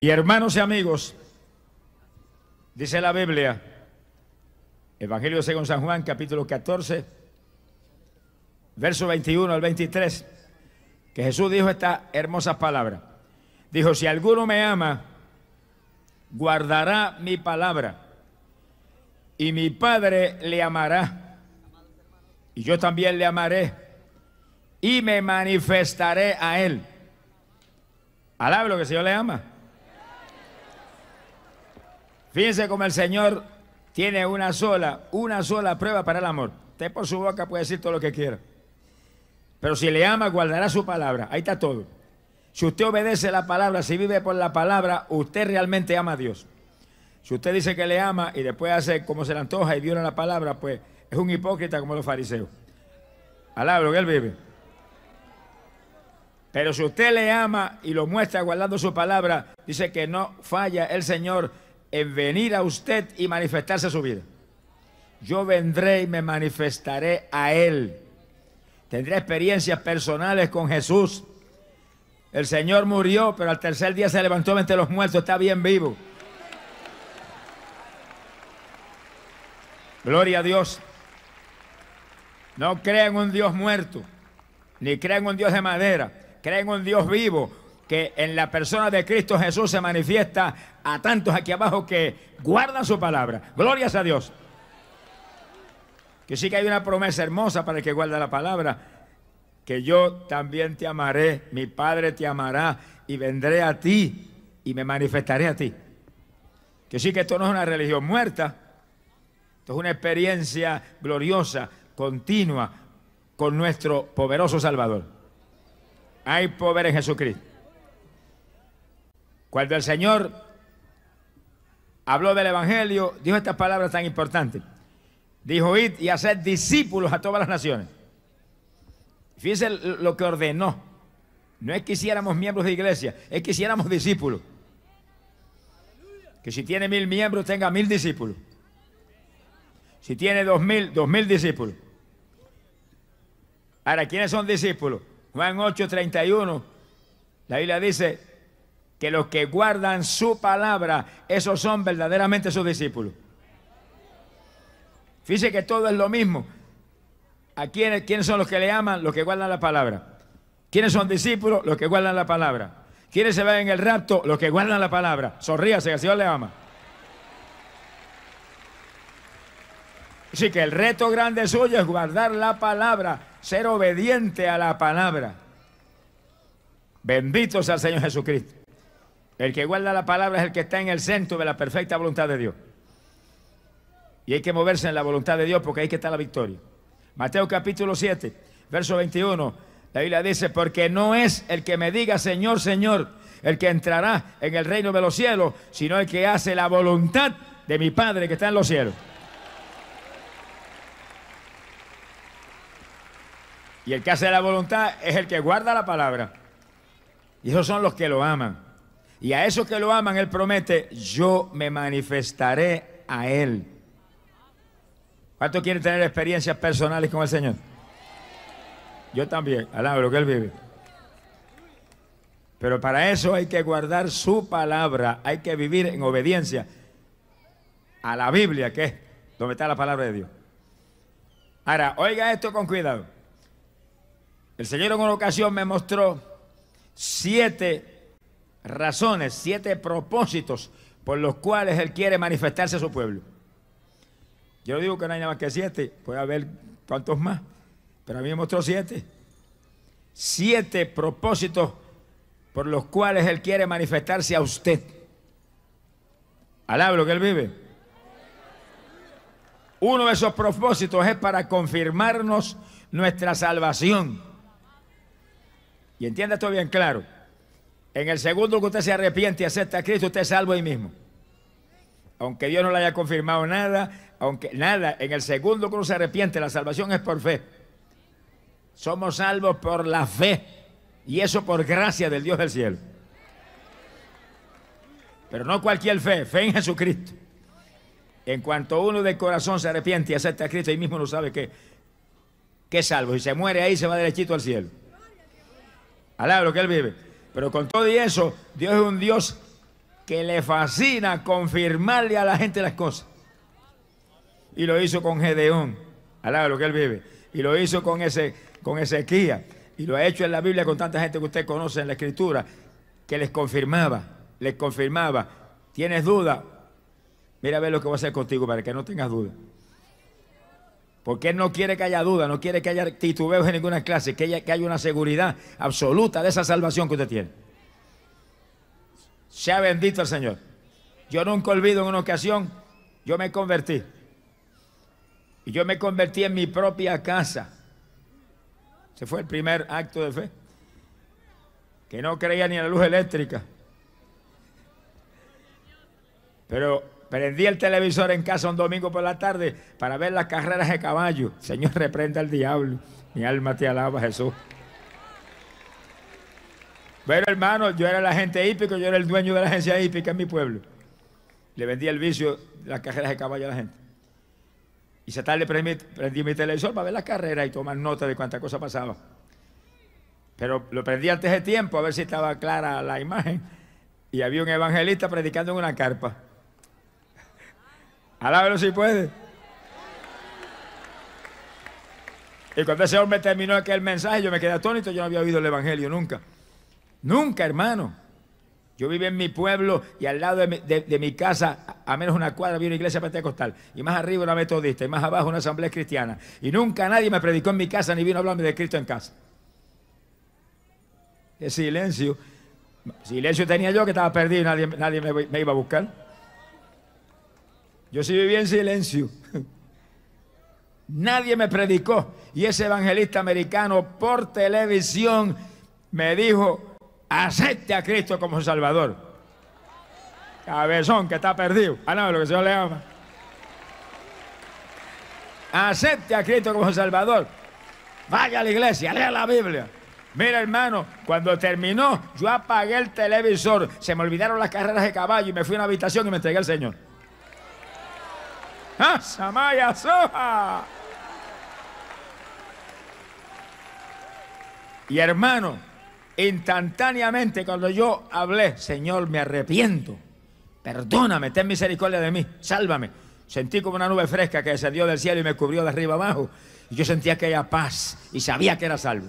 Y hermanos y amigos, dice la Biblia, Evangelio según San Juan, capítulo 14, verso 21 al 23, que Jesús dijo esta hermosa palabra. Dijo, si alguno me ama, guardará mi palabra, y mi Padre le amará, y yo también le amaré, y me manifestaré a él. Alabe lo que el Señor le ama. Fíjense cómo el Señor tiene una sola prueba para el amor. Usted por su boca puede decir todo lo que quiera, pero si le ama, guardará su palabra. Ahí está todo. Si usted obedece la palabra, si vive por la palabra, usted realmente ama a Dios. Si usted dice que le ama y después hace como se le antoja y viola la palabra, pues es un hipócrita como los fariseos. Alabe lo que él vive. Pero si usted le ama y lo muestra guardando su palabra, dice que no falla el Señor en venir a usted y manifestarse a su vida. Yo vendré y me manifestaré a Él. Tendré experiencias personales con Jesús. El Señor murió, pero al tercer día se levantó entre los muertos, está bien vivo. Gloria a Dios. No crean en un Dios muerto, ni crean en un Dios de madera, crean en un Dios vivo, que en la persona de Cristo Jesús se manifiesta a tantos aquí abajo que guardan su palabra. Glorias a Dios. Que sí que hay una promesa hermosa para el que guarda la palabra, que yo también te amaré, mi Padre te amará y vendré a ti y me manifestaré a ti. Que sí que esto no es una religión muerta, esto es una experiencia gloriosa, continua, con nuestro poderoso Salvador. Hay poder en Jesucristo. Cuando el Señor habló del Evangelio, dijo estas palabras tan importantes. Dijo, id y haced discípulos a todas las naciones. Fíjense lo que ordenó. No es que hiciéramos miembros de iglesia, es que hiciéramos discípulos. Que si tiene 1000 miembros, tenga 1000 discípulos. Si tiene 2000, 2000 discípulos. Ahora, ¿quiénes son discípulos? Juan 8:31, la Biblia dice que los que guardan su palabra, esos son verdaderamente sus discípulos. Fíjense que todo es lo mismo. ¿A quiénes son los que le aman? Los que guardan la palabra. ¿Quiénes son discípulos? Los que guardan la palabra. ¿Quiénes se van en el rapto? Los que guardan la palabra. Sonríase, que el Señor le ama. Así que el reto grande suyo es guardar la palabra, ser obediente a la palabra. Bendito sea el Señor Jesucristo. El que guarda la palabra es el que está en el centro de la perfecta voluntad de Dios. Y hay que moverse en la voluntad de Dios porque ahí que está la victoria. Mateo capítulo 7, verso 21, la Biblia dice, porque no es el que me diga Señor, Señor, el que entrará en el reino de los cielos, sino el que hace la voluntad de mi Padre que está en los cielos. Y el que hace la voluntad es el que guarda la palabra. Y esos son los que lo aman. Y a esos que lo aman, Él promete, yo me manifestaré a Él. ¿Cuántos quieren tener experiencias personales con el Señor? Yo también, alabo lo que Él vive. Pero para eso hay que guardar su palabra, hay que vivir en obediencia a la Biblia, que es donde está la palabra de Dios. Ahora, oiga esto con cuidado. El Señor en una ocasión me mostró 7 razones, 7 propósitos por los cuales Él quiere manifestarse a su pueblo. Yo digo que no hay nada más que 7, puede haber cuantos más, pero a mí me mostró 7. 7 propósitos por los cuales Él quiere manifestarse a usted. Alabe lo que Él vive. Uno de esos propósitos es para confirmarnos nuestra salvación. Y entienda esto bien claro. En el segundo que usted se arrepiente y acepta a Cristo, usted es salvo ahí mismo. Aunque Dios no le haya confirmado nada, en el segundo que uno se arrepiente, la salvación es por fe. Somos salvos por la fe. Y eso por gracia del Dios del cielo. Pero no cualquier fe, fe en Jesucristo. En cuanto uno de corazón se arrepiente y acepta a Cristo, ahí mismo uno sabe que es salvo. Y se muere ahí, se va derechito al cielo. Alaba lo que Él vive. Pero con todo y eso, Dios es un Dios que le fascina confirmarle a la gente las cosas. Y lo hizo con Gedeón, alaba lo que él vive. Y lo hizo con Ezequías. Y lo ha hecho en la Biblia con tanta gente que usted conoce en la Escritura, que les confirmaba. ¿Tienes duda? Mira a ver lo que voy a hacer contigo para que no tengas duda. Porque Él no quiere que haya duda, no quiere que haya titubeos en ninguna clase, que haya una seguridad absoluta de esa salvación que usted tiene. Sea bendito el Señor. Yo nunca olvido en una ocasión, yo me convertí. Y yo me convertí en mi propia casa. Ese fue el primer acto de fe. Que no creía ni en la luz eléctrica. Pero prendí el televisor en casa un domingo por la tarde para ver las carreras de caballo. Señor, reprenda al diablo. Mi alma te alaba, Jesús. Bueno, hermano, yo era el agente hípico, yo era el dueño de la agencia hípica en mi pueblo. Le vendía el vicio de las carreras de caballo a la gente. Y esa tarde prendí mi televisor para ver las carreras y tomar nota de cuánta cosa pasaba. Pero lo prendí antes de tiempo a ver si estaba clara la imagen. Y había un evangelista predicando en una carpa. Alábelo si puede. Y cuando ese hombre terminó aquel mensaje, yo me quedé atónito. Yo no había oído el evangelio nunca. Nunca, hermano. Yo vivía en mi pueblo y al lado de mi casa, a menos una cuadra, había una iglesia pentecostal. Y más arriba una metodista y más abajo una asamblea cristiana. Y nunca nadie me predicó en mi casa ni vino a hablarme de Cristo en casa. Qué silencio. Silencio tenía yo que estaba perdido y nadie me iba a buscar. Yo sí vivía en silencio. Nadie me predicó. Y ese evangelista americano por televisión me dijo: acepte a Cristo como Salvador. Cabezón que está perdido. No, lo que el Señor le ama. Acepte a Cristo como Salvador. Vaya a la iglesia, lea la Biblia. Mira, hermano, cuando terminó, yo apagué el televisor. Se me olvidaron las carreras de caballo y me fui a una habitación y me entregué al Señor. ¡Ah, Samaya Soja! Y hermano, instantáneamente cuando yo hablé: Señor, me arrepiento, perdóname, ten misericordia de mí, sálvame, sentí como una nube fresca que descendió del cielo y me cubrió de arriba abajo, y yo sentía aquella paz y sabía que era salvo.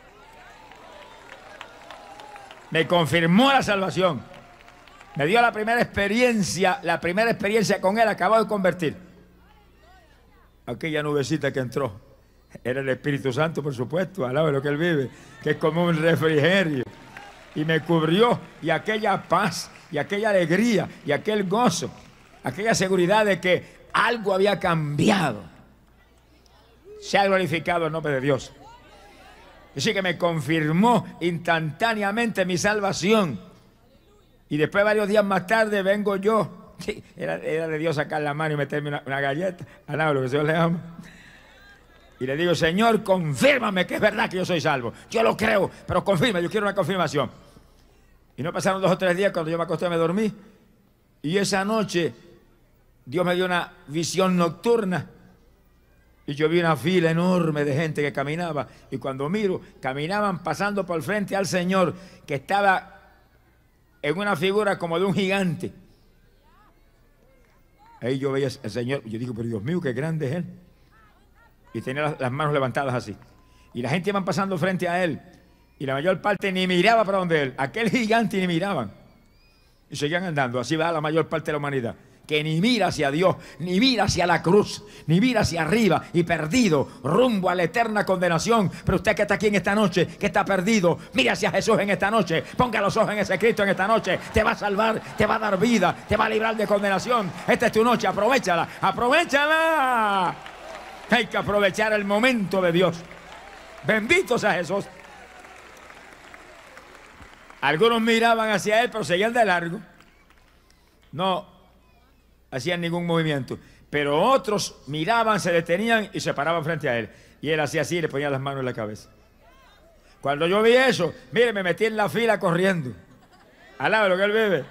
Me confirmó la salvación, me dio la primera experiencia con Él, acabado de convertir. Aquella nubecita que entró era el Espíritu Santo, por supuesto, alaba lo que Él vive, que es como un refrigerio. Y me cubrió, y aquella paz, y aquella alegría, y aquel gozo, aquella seguridad de que algo había cambiado. Se ha glorificado el nombre de Dios. Así que me confirmó instantáneamente mi salvación. Y después, varios días más tarde, vengo yo. Sí, era de Dios sacar la mano y meterme una galleta. Alaba lo que el Señor le ama. Y le digo: Señor, confírmame que es verdad que yo soy salvo. Yo lo creo, pero confirma, yo quiero una confirmación. Y no pasaron 2 o 3 días cuando yo me acosté, me dormí. Y esa noche Dios me dio una visión nocturna. Y yo vi una fila enorme de gente que caminaba. Y cuando miro, caminaban pasando por frente al Señor, que estaba en una figura como de un gigante. Ahí yo veía al Señor y yo digo: pero Dios mío, qué grande es Él. Y tenía las manos levantadas así. Y la gente iba pasando frente a Él. Y la mayor parte ni miraba para donde Él. Aquel gigante ni miraban. Y seguían andando. Así va la mayor parte de la humanidad. Que ni mira hacia Dios, ni mira hacia la cruz, ni mira hacia arriba y perdido, rumbo a la eterna condenación. Pero usted que está aquí en esta noche, que está perdido, mira hacia Jesús en esta noche. Ponga los ojos en ese Cristo en esta noche. Te va a salvar, te va a dar vida, te va a librar de condenación. Esta es tu noche, aprovéchala, aprovechala. Hay que aprovechar el momento de Dios. Bendito sea Jesús. Algunos miraban hacia Él, pero seguían de largo. No hacían ningún movimiento. Pero otros miraban, se detenían y se paraban frente a Él. Y Él hacía así y le ponía las manos en la cabeza. Cuando yo vi eso, mire, me metí en la fila corriendo. Alaba lo que Él vive.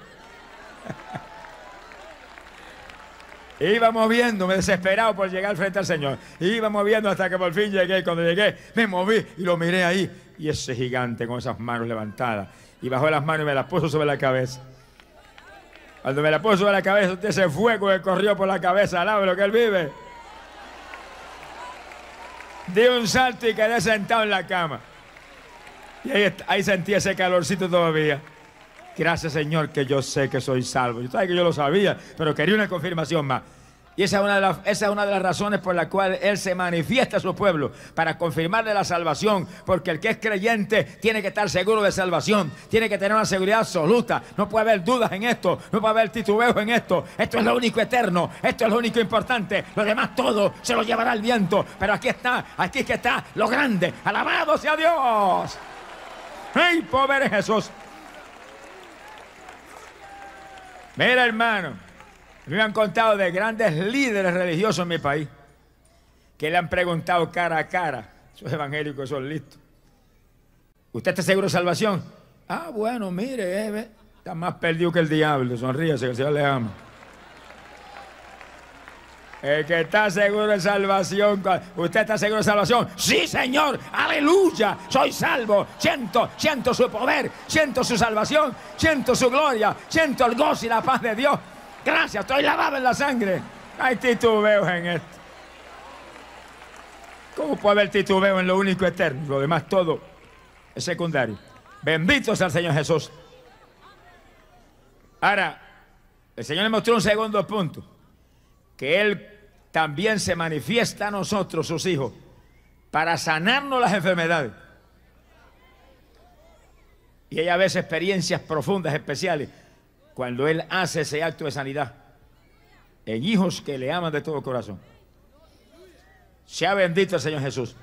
Iba moviéndome desesperado por llegar frente al Señor. Iba moviendo hasta que por fin llegué. Y cuando llegué, me moví y lo miré ahí. Y ese gigante con esas manos levantadas. Y bajó las manos y me las puso sobre la cabeza. Cuando me la puso sobre la cabeza, usted ese fuego que corrió por la cabeza, alabe lo que Él vive. Di un salto y quedé sentado en la cama. Y ahí sentí ese calorcito todavía. Gracias, Señor, que yo sé que soy salvo. Yo sabía que yo lo sabía, pero quería una confirmación más. Y esa es una de las razones por las cuales Él se manifiesta a su pueblo, para confirmarle la salvación, porque el que es creyente tiene que estar seguro de salvación, tiene que tener una seguridad absoluta, no puede haber dudas en esto, no puede haber titubeos en esto. Esto es lo único eterno, esto es lo único importante, lo demás todo se lo llevará el viento, pero aquí es que está lo grande. Alabado sea Dios. ¡Ay, pobre Jesús! Mira, hermano, me han contado de grandes líderes religiosos en mi país que le han preguntado cara a cara. Esos evangélicos son listos. ¿Usted está seguro de salvación? Ah, bueno, mire, está más perdido que el diablo. Sonríase, que el Señor le ama. El que está seguro de salvación. ¿Usted está seguro de salvación? Sí, Señor, aleluya, soy salvo. Siento su poder, siento su salvación, siento su gloria, siento el gozo y la paz de Dios. Gracias, estoy lavado en la sangre. Hay titubeos en esto. ¿Cómo puede haber titubeo en lo único eterno? Lo demás todo es secundario. Bendito sea el Señor Jesús. Ahora, el Señor le mostró un segundo punto. Que Él también se manifiesta a nosotros, sus hijos, para sanarnos las enfermedades. Y hay a veces experiencias profundas, especiales, cuando Él hace ese acto de sanidad en hijos que le aman de todo corazón. Sea bendito el Señor Jesús.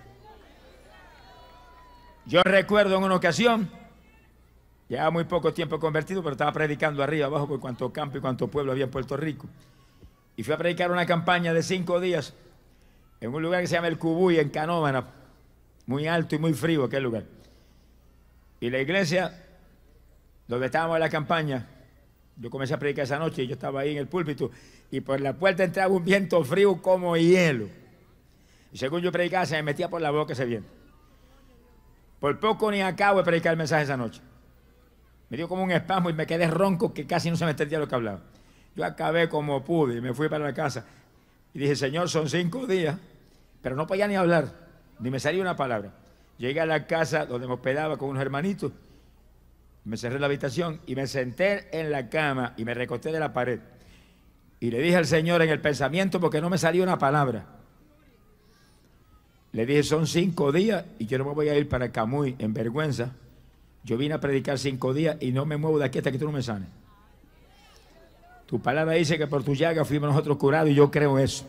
Yo recuerdo en una ocasión, ya muy poco tiempo convertido, pero estaba predicando arriba, abajo, por cuanto campo y cuanto pueblo había en Puerto Rico. Y fui a predicar una campaña de 5 días en un lugar que se llama El Cubuy, en Canóvana, muy alto y muy frío aquel lugar. Y la iglesia, donde estábamos en la campaña, yo comencé a predicar esa noche y yo estaba ahí en el púlpito y por la puerta entraba un viento frío como hielo. Y según yo predicaba, se me metía por la boca ese viento. Por poco ni acabo de predicar el mensaje esa noche. Me dio como un espasmo y me quedé ronco que casi no se me entendía lo que hablaba. Yo acabé como pude y me fui para la casa. Y dije, Señor, son 5 días, pero no podía ni hablar, ni me salía una palabra. Llegué a la casa donde me hospedaba con unos hermanitos. Me cerré en la habitación y me senté en la cama y me recosté de la pared. Y le dije al Señor en el pensamiento, porque no me salía una palabra. Le dije, son 5 días y yo no me voy a ir para Camuy en vergüenza. Yo vine a predicar 5 días y no me muevo de aquí hasta que tú no me sanes. Tu palabra dice que por tu llaga fuimos nosotros curados y yo creo eso.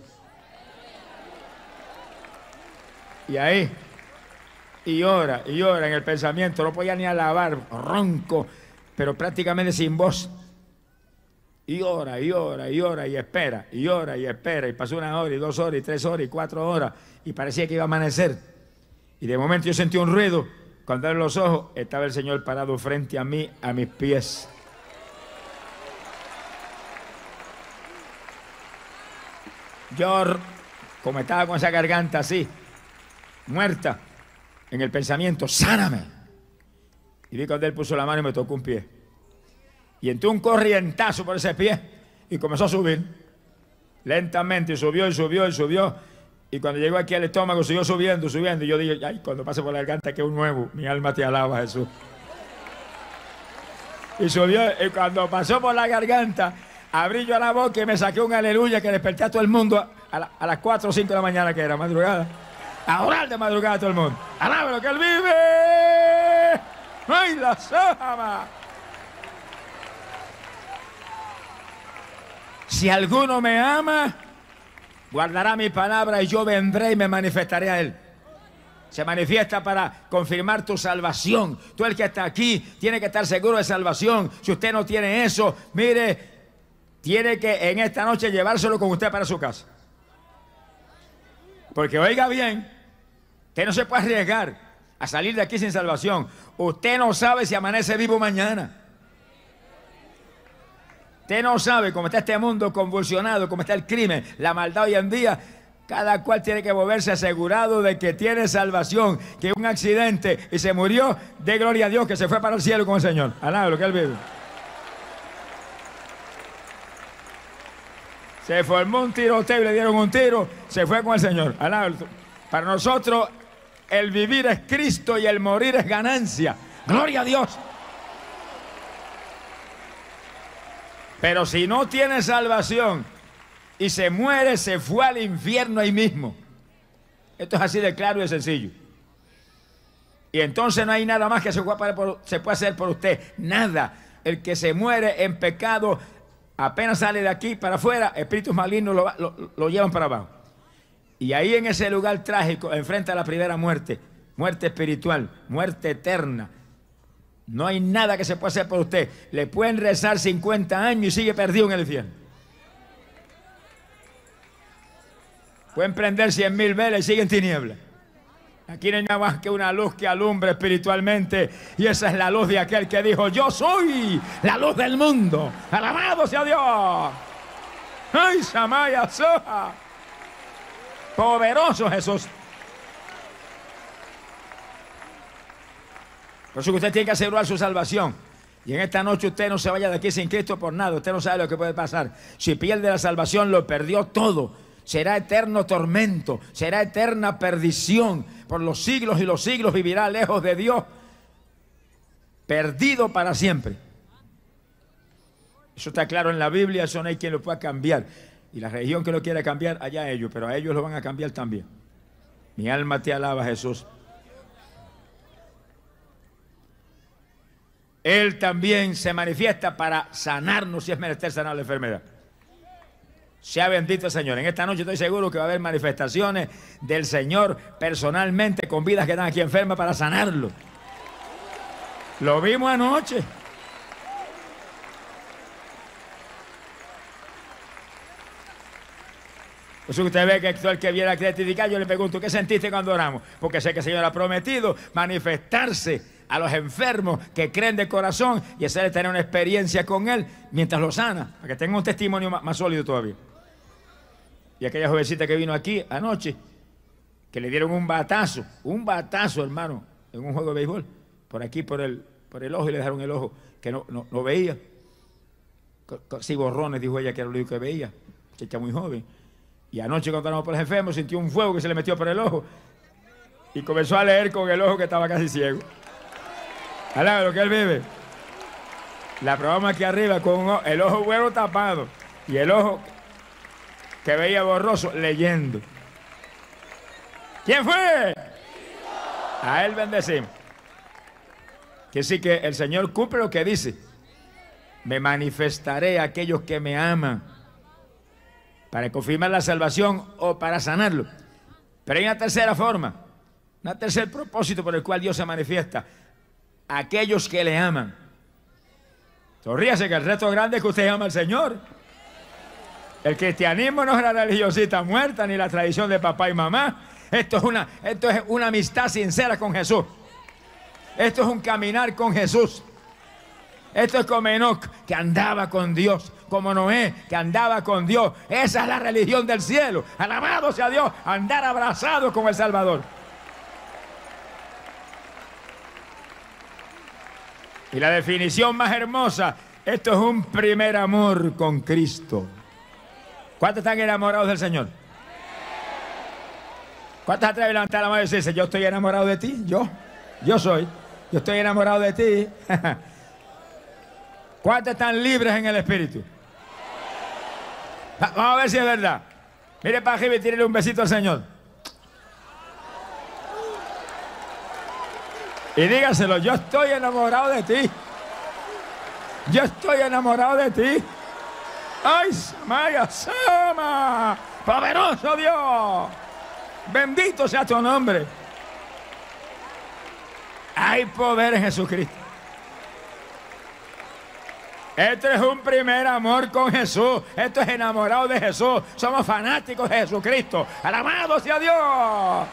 Y ahí... Y ora en el pensamiento, no podía ni alabar, ronco, pero prácticamente sin voz. Y ora, y espera, y ora, y espera. Y pasó 1 hora, y 2 horas, y 3 horas, y 4 horas, y parecía que iba a amanecer. Y de momento yo sentí un ruido. Cuando abrí los ojos, estaba el Señor parado frente a mí, a mis pies. Yo, como estaba con esa garganta así, muerta, en el pensamiento, sáname. Y vi cuando Él puso la mano y me tocó un pie. Y entró un corrientazo por ese pie y comenzó a subir. Lentamente, y subió, y subió, y subió. Y cuando llegó aquí al estómago, siguió subiendo, subiendo. Y yo dije, ay, cuando pase por la garganta, que es un nuevo. Mi alma te alaba, Jesús. Y subió, y cuando pasó por la garganta, abrí yo la boca y me saqué un aleluya que desperté a todo el mundo a las 4 o 5 de la mañana, que era madrugada. A orar de madrugada a todo el mundo. ¡Alaba lo que Él vive! ¡Ay, la sama! Si alguno me ama, guardará mi palabra y yo vendré y me manifestaré a Él. Se manifiesta para confirmar tu salvación. Tú, el que está aquí, tiene que estar seguro de salvación. Si usted no tiene eso, mire, tiene que en esta noche llevárselo con usted para su casa. Porque oiga bien, usted no se puede arriesgar a salir de aquí sin salvación. Usted no sabe si amanece vivo mañana. Usted no sabe cómo está este mundo convulsionado, cómo está el crimen, la maldad hoy en día. Cada cual tiene que volverse asegurado de que tiene salvación, que un accidente y se murió, de gloria a Dios, que se fue para el cielo con el Señor. Alaba lo que Él vive. Se formó un tiroteo y le dieron un tiro, se fue con el Señor. Para nosotros el vivir es Cristo y el morir es ganancia. Gloria a Dios. Pero si no tiene salvación y se muere, se fue al infierno ahí mismo. Esto es así de claro y de sencillo. Y entonces no hay nada más que se pueda hacer por usted. Nada. El que se muere en pecado, apenas sale de aquí para afuera, espíritus malignos lo llevan para abajo. Y ahí en ese lugar trágico, enfrenta a la primera muerte, muerte espiritual, muerte eterna. No hay nada que se pueda hacer por usted. Le pueden rezar 50 años y sigue perdido en el infierno. Pueden prender 100.000 velas y siguen en tinieblas. Aquí no hay nada más que una luz que alumbre espiritualmente. Y esa es la luz de aquel que dijo: yo soy la luz del mundo. Alabado sea Dios. ¡Ay, Samaya Soja! Poderoso Jesús. Por eso que usted tiene que asegurar su salvación. Y en esta noche usted no se vaya de aquí sin Cristo por nada. Usted no sabe lo que puede pasar. Si pierde la salvación, lo perdió todo. Será eterno tormento, será eterna perdición. Por los siglos y los siglos vivirá lejos de Dios, perdido para siempre. Eso está claro en la Biblia, eso no hay quien lo pueda cambiar. Y la religión que lo quiere cambiar, allá ellos, pero a ellos lo van a cambiar también. Mi alma te alaba, Jesús. Él también se manifiesta para sanarnos si es menester sanar la enfermedad. Sea bendito el Señor. En esta noche estoy seguro que va a haber manifestaciones del Señor personalmente con vidas que están aquí enfermas para sanarlo. Lo vimos anoche. Por eso usted ve que todo el que viene a criticar, yo le pregunto: ¿qué sentiste cuando oramos? Porque sé que el Señor ha prometido manifestarse a los enfermos que creen de corazón y hacerles tener una experiencia con Él mientras lo sana, para que tenga un testimonio más sólido todavía. Y aquella jovencita que vino aquí anoche, que le dieron un batazo, hermano, en un juego de béisbol, por aquí, por el ojo, y le dejaron el ojo que no veía. Sí, borrones, dijo ella, que era lo único que veía, chica muy joven. Y anoche cuando estábamos por los enfermos, sintió un fuego que se le metió por el ojo y comenzó a leer con el ojo que estaba casi ciego. Alaba lo que él vive. La probamos aquí arriba con el ojo bueno tapado y el ojo que veía borroso leyendo. ¿Quién fue? A Él bendecimos. Que sí, que el Señor cumple lo que dice: me manifestaré a aquellos que me aman, para confirmar la salvación o para sanarlo. Pero hay una tercera forma, un tercer propósito por el cual Dios se manifiesta: aquellos que le aman. Sonríase, que el reto grande es que usted ama al Señor. El cristianismo no es la religiosita muerta ni la tradición de papá y mamá. Esto es una amistad sincera con Jesús. Esto es un caminar con Jesús. Esto es como Enoc, que andaba con Dios, como Noé, que andaba con Dios. Esa es la religión del cielo. Alabado sea Dios, andar abrazado con el Salvador. Y la definición más hermosa: esto es un primer amor con Cristo. ¿Cuántos están enamorados del Señor? ¿Cuántos atreven a levantar la mano y decirse: yo estoy enamorado de ti? Yo estoy enamorado de ti. ¿Cuántos están libres en el Espíritu? Vamos a ver si es verdad. Mire para arriba y tírele un besito al Señor. Y dígaselo: yo estoy enamorado de ti. Yo estoy enamorado de ti. ¡Ay, Samaya Sama! ¡Poderoso Dios! Bendito sea tu nombre. Hay poder en Jesucristo. Esto es un primer amor con Jesús. Esto es enamorado de Jesús. Somos fanáticos de Jesucristo. ¡Alabado sea Dios!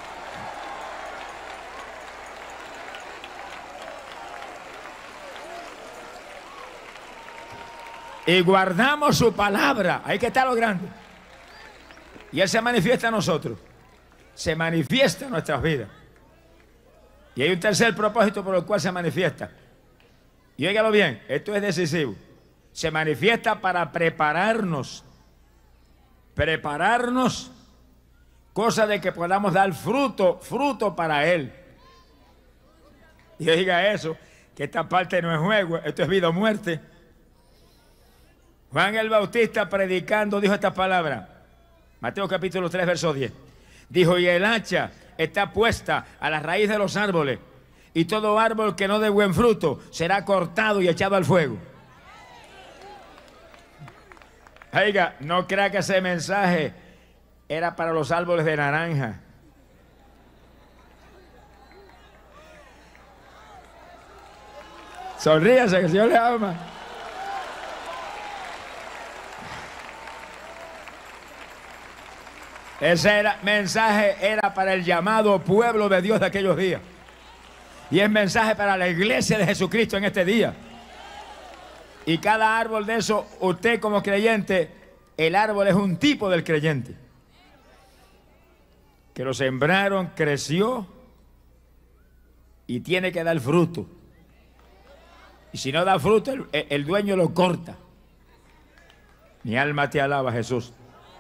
Y guardamos su palabra. Ahí que está lo grande. Y Él se manifiesta a nosotros. Se manifiesta en nuestras vidas. Y hay un tercer propósito por el cual se manifiesta. Y óigalo bien, esto es decisivo. Se manifiesta para prepararnos prepararnos, cosa de que podamos dar fruto para Él. Y diga eso, que esta parte no es juego, esto es vida o muerte. Juan el Bautista predicando dijo esta palabra, Mateo capítulo 3, verso 10. Dijo, y el hacha está puesta a la raíz de los árboles, y todo árbol que no dé buen fruto será cortado y echado al fuego. Oiga, no crea que ese mensaje era para los árboles de naranja. Sonríase, que el Señor le ama. Ese mensaje era para el llamado pueblo de Dios de aquellos días. Y es mensaje para la iglesia de Jesucristo en este día. Y cada árbol de eso, usted como creyente, el árbol es un tipo del creyente. Que lo sembraron, creció y tiene que dar fruto. Y si no da fruto, el dueño lo corta. Mi alma te alaba, Jesús.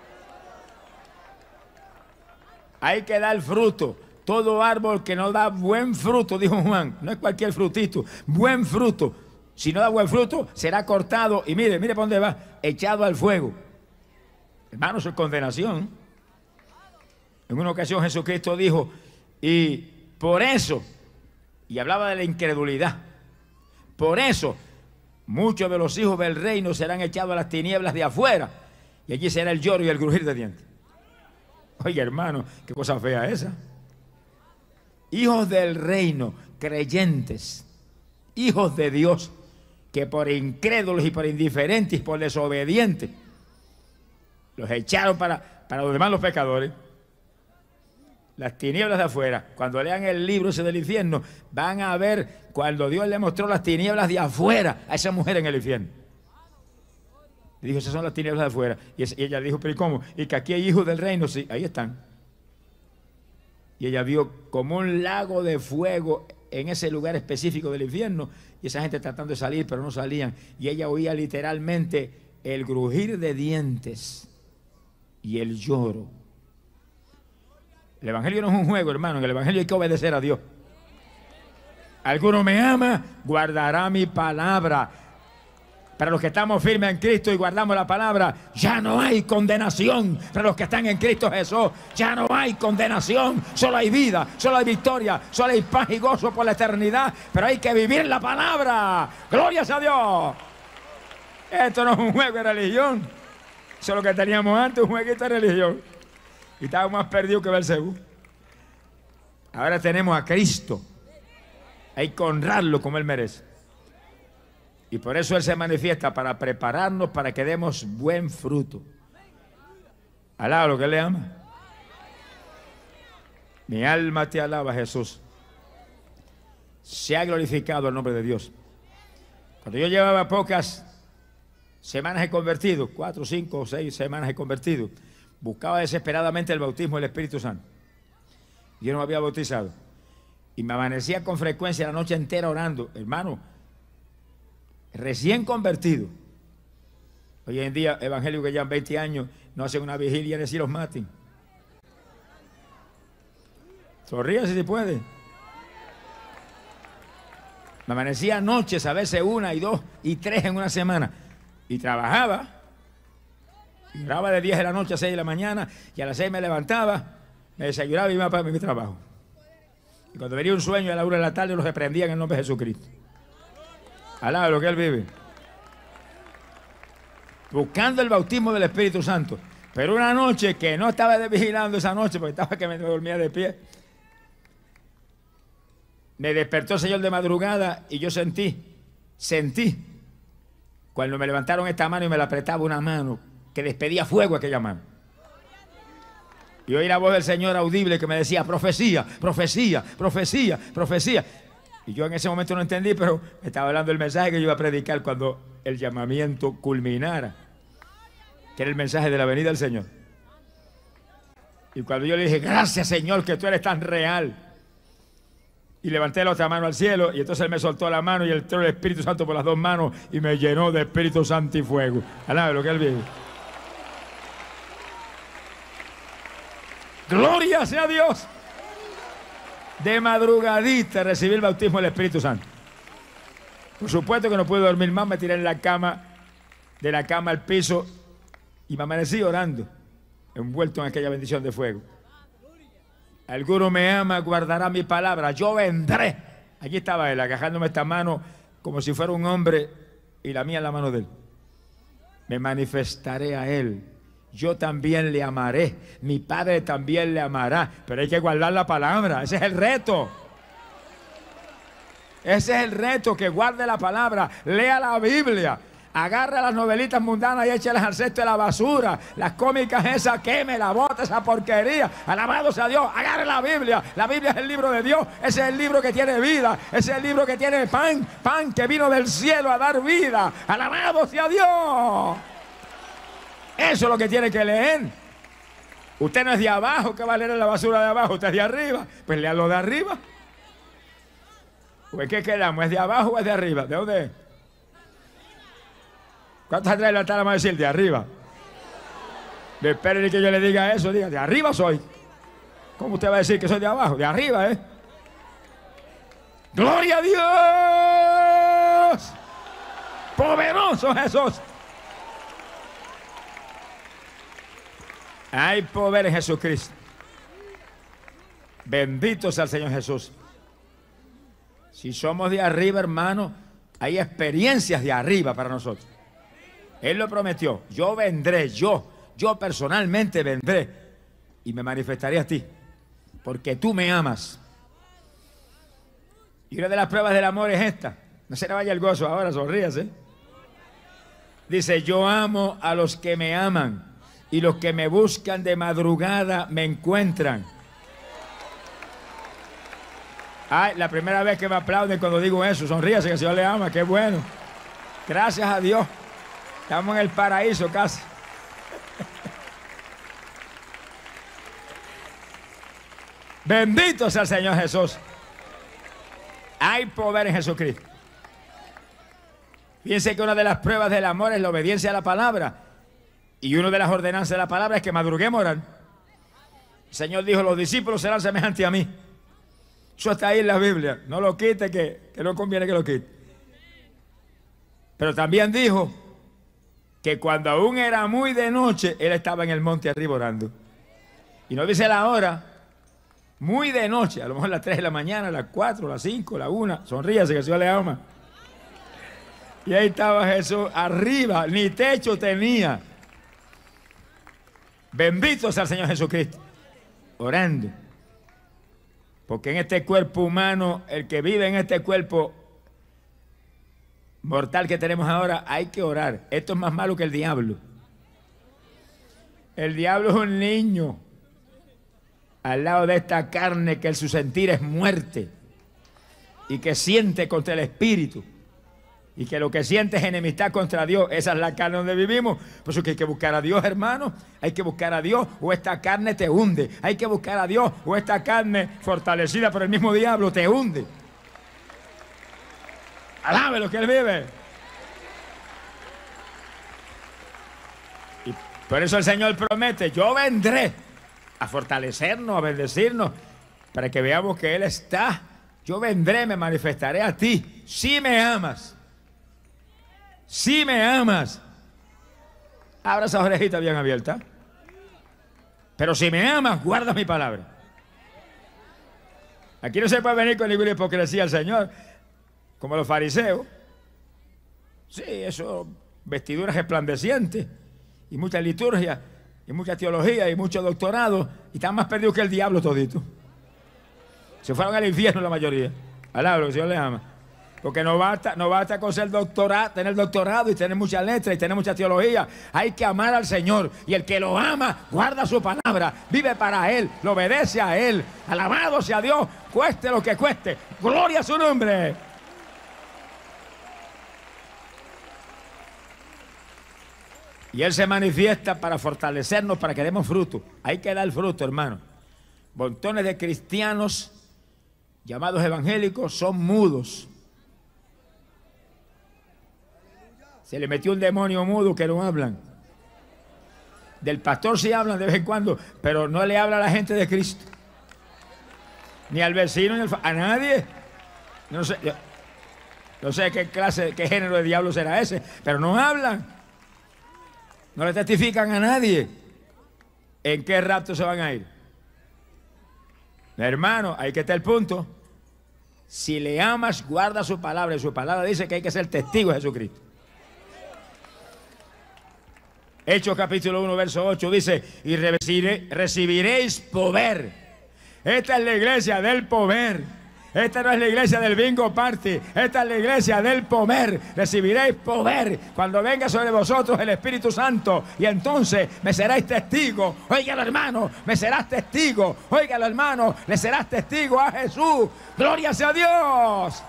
Hay que dar fruto. Todo árbol que no da buen fruto, dijo Juan, no es cualquier frutito, buen fruto. Si no da buen fruto, será cortado y mire por dónde va, echado al fuego. Hermano, eso es condenación. En una ocasión Jesucristo dijo, y por eso, y hablaba de la incredulidad, por eso muchos de los hijos del reino serán echados a las tinieblas de afuera, y allí será el lloro y el crujir de dientes. Oye, hermano, qué cosa fea esa. Hijos del reino, creyentes, hijos de Dios, que por incrédulos y por indiferentes y por desobedientes los echaron para los demás los pecadores. Las tinieblas de afuera. Cuando lean el libro ese del infierno, van a ver cuando Dios le mostró las tinieblas de afuera a esa mujer en el infierno. Le dijo, esas son las tinieblas de afuera. Y ella dijo, pero ¿y cómo? Y que aquí hay hijos del reino. Sí, ahí están. Y ella vio como un lago de fuego en ese lugar específico del infierno. Y esa gente tratando de salir, pero no salían. Y ella oía literalmente el crujir de dientes y el lloro. El evangelio no es un juego, hermano. En el evangelio hay que obedecer a Dios. Alguno me ama, guardará mi palabra. Para los que estamos firmes en Cristo y guardamos la palabra, ya no hay condenación. Para los que están en Cristo Jesús, ya no hay condenación. Solo hay vida, solo hay victoria, solo hay paz y gozo por la eternidad. Pero hay que vivir la palabra. ¡Glorias a Dios! Esto no es un juego de religión. Eso es lo que teníamos antes, un jueguito de religión. Y estábamos más perdidos que Belcebú. Ahora tenemos a Cristo. Hay que honrarlo como Él merece. Y por eso Él se manifiesta para prepararnos para que demos buen fruto. Alaba lo que Él le ama. Mi alma te alaba, Jesús. Se ha glorificado el nombre de Dios. Cuando yo llevaba pocas semanas de convertido, 4, 5 o 6 semanas de convertido, buscaba desesperadamente el bautismo del Espíritu Santo. Yo no me había bautizado. Y me amanecía con frecuencia la noche entera orando. Hermano, recién convertido. Hoy en día, evangélicos que llevan 20 años no hacen una vigilia ni si los maten. Sonríase si puede. Me amanecía noches, a veces 1 y 2 y 3 en una semana. Y trabajaba. Y oraba de 10 de la noche a 6 de la mañana. Y a las 6 me levantaba, me desayunaba y me iba para mi trabajo. Y cuando venía un sueño a la 1 de la tarde, los reprendía en el nombre de Jesucristo. Alaba lo que Él vive. Buscando el bautismo del Espíritu Santo. Pero una noche que no estaba vigilando esa noche, porque estaba que me dormía de pie, me despertó el Señor de madrugada y yo sentí, cuando me levantaron esta mano y me la apretaba una mano, que despedía fuego aquella mano. Y oí la voz del Señor audible que me decía, profecía, profecía, profecía, profecía. Y yo en ese momento no entendí, pero estaba hablando del mensaje que yo iba a predicar cuando el llamamiento culminara, que era el mensaje de la venida del Señor. Y cuando yo le dije, gracias Señor, que tú eres tan real. Y levanté la otra mano al cielo, y entonces Él me soltó la mano y entró el Espíritu Santo por las dos manos y me llenó de Espíritu Santo y fuego. Alaba lo que Él vive. Gloria sea a Dios. De madrugadita recibí el bautismo del Espíritu Santo. Por supuesto que no pude dormir más, me tiré en la cama, de la cama al piso y me amanecí orando, envuelto en aquella bendición de fuego. Alguno me ama, guardará mi palabra, yo vendré. Allí estaba él, agajándome esta mano como si fuera un hombre y la mía en la mano de él. Me manifestaré a él. Yo también le amaré, mi Padre también le amará, pero hay que guardar la palabra, ese es el reto. Ese es el reto, que guarde la palabra, lea la Biblia, agarre las novelitas mundanas y échelas al cesto de la basura, las cómicas esas, quémela, bota esa porquería, alabado sea Dios, agarre la Biblia es el libro de Dios, ese es el libro que tiene vida, ese es el libro que tiene pan que vino del cielo a dar vida, alabado sea Dios. Eso es lo que tiene que leer. Usted no es de abajo, que va a leer la basura de abajo, usted es de arriba, pues lea lo de arriba. ¿O en qué quedamos? ¿Es de abajo o es de arriba? ¿De dónde es? ¿Cuántos atrás levantar la mano y decir de arriba? No esperen que yo le diga eso, diga, de arriba soy. ¿Cómo usted va a decir que soy de abajo? De arriba, ¿eh? ¡Gloria a Dios! ¡Poderoso Jesús! Hay poder en Jesucristo. Bendito sea el Señor Jesús. Si somos de arriba, hermano, hay experiencias de arriba para nosotros. Él lo prometió. Yo vendré, yo personalmente vendré y me manifestaré a ti, porque tú me amas. Y una de las pruebas del amor es esta. No se le vaya el gozo ahora, sonríase. Dice, yo amo a los que me aman y los que me buscan de madrugada me encuentran. Ay, la primera vez que me aplauden cuando digo eso, sonríase que el Señor le ama, qué bueno. Gracias a Dios. Estamos en el paraíso casi. Bendito sea el Señor Jesús. Hay poder en Jesucristo. Fíjense que una de las pruebas del amor es la obediencia a la palabra. Y una de las ordenanzas de la palabra es que madruguemos a orar. El Señor dijo, los discípulos serán semejantes a mí. Eso está ahí en la Biblia. No lo quite, que no conviene que lo quite. Pero también dijo que cuando aún era muy de noche, Él estaba en el monte arriba orando. Y no dice la hora, muy de noche, a lo mejor las 3 de la mañana, las 4, las 5, las 1. Sonríase que el Señor le ama. Y ahí estaba Jesús arriba, ni techo tenía. Bendito sea el Señor Jesucristo. Orando. Porque en este cuerpo humano, el que vive en este cuerpo mortal que tenemos ahora, hay que orar. Esto es más malo que el diablo. El diablo es un niño al lado de esta carne que en su sentir es muerte y que siente contra el espíritu y que lo que siente es enemistad contra Dios. Esa es la carne donde vivimos. Por eso que hay que buscar a Dios, hermano. Hay que buscar a Dios o esta carne te hunde. Hay que buscar a Dios o esta carne fortalecida por el mismo diablo te hunde. Alabe lo que Él vive. Y por eso el Señor promete, yo vendré a fortalecernos, a bendecirnos, para que veamos que Él está. Yo vendré, me manifestaré a ti, si me amas. Si me amas. Abra esas orejitas bien abiertas. Pero si me amas, guarda mi palabra. Aquí no se puede venir con ninguna hipocresía al Señor, como los fariseos. Sí, eso, vestiduras resplandecientes, y mucha liturgia, y mucha teología, y mucho doctorado, y están más perdidos que el diablo todito. Se fueron al infierno la mayoría. Alabro, que el Señor les ama. Porque no basta con ser doctorado, tener doctorado y tener muchas letras y tener mucha teología. Hay que amar al Señor. Y el que lo ama, guarda su palabra, vive para Él, lo obedece a Él. Alabado sea Dios, cueste lo que cueste. Gloria a su nombre. Y Él se manifiesta para fortalecernos, para que demos fruto. Hay que dar fruto, hermano. Montones de cristianos llamados evangélicos son mudos. Se le metió un demonio mudo que no hablan. Del pastor sí hablan de vez en cuando, pero no le habla a la gente de Cristo. Ni al vecino, ni a nadie. No sé, no sé qué clase, qué género de diablo será ese, pero no hablan. No le testifican a nadie. ¿En qué rapto se van a ir? Hermano, ahí que está el punto. Si le amas, guarda su palabra. Y su palabra dice que hay que ser testigo de Jesucristo. Hechos capítulo 1, verso 8 dice, y recibiréis poder. Esta es la iglesia del poder. Esta no es la iglesia del bingo party. Esta es la iglesia del poder. Recibiréis poder cuando venga sobre vosotros el Espíritu Santo. Y entonces me seréis testigo. Óigalo, hermano, me serás testigo. Óigalo, hermano, le serás testigo a Jesús. Gloria sea a Dios.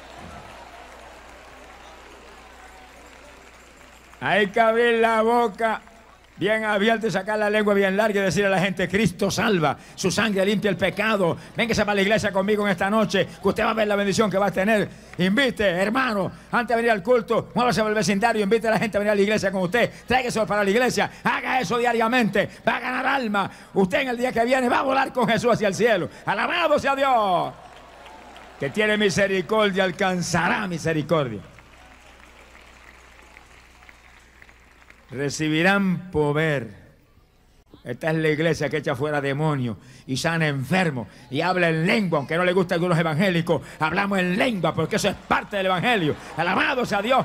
Hay que abrir la boca bien abierta y sacar la lengua bien larga y decir a la gente, Cristo salva, su sangre limpia el pecado. Véngase para la iglesia conmigo en esta noche, que usted va a ver la bendición que va a tener. Invite, hermano, antes de venir al culto, muévase por el vecindario, invite a la gente a venir a la iglesia con usted, tráigase para la iglesia, haga eso diariamente, va a ganar alma. Usted en el día que viene va a volar con Jesús hacia el cielo. Alabado sea Dios, que tiene misericordia, alcanzará misericordia. Recibirán poder. Esta es la iglesia que echa fuera demonios y sana enfermos y habla en lengua, aunque no le gusta a algunos evangélicos. Hablamos en lengua porque eso es parte del evangelio. Alabado sea Dios.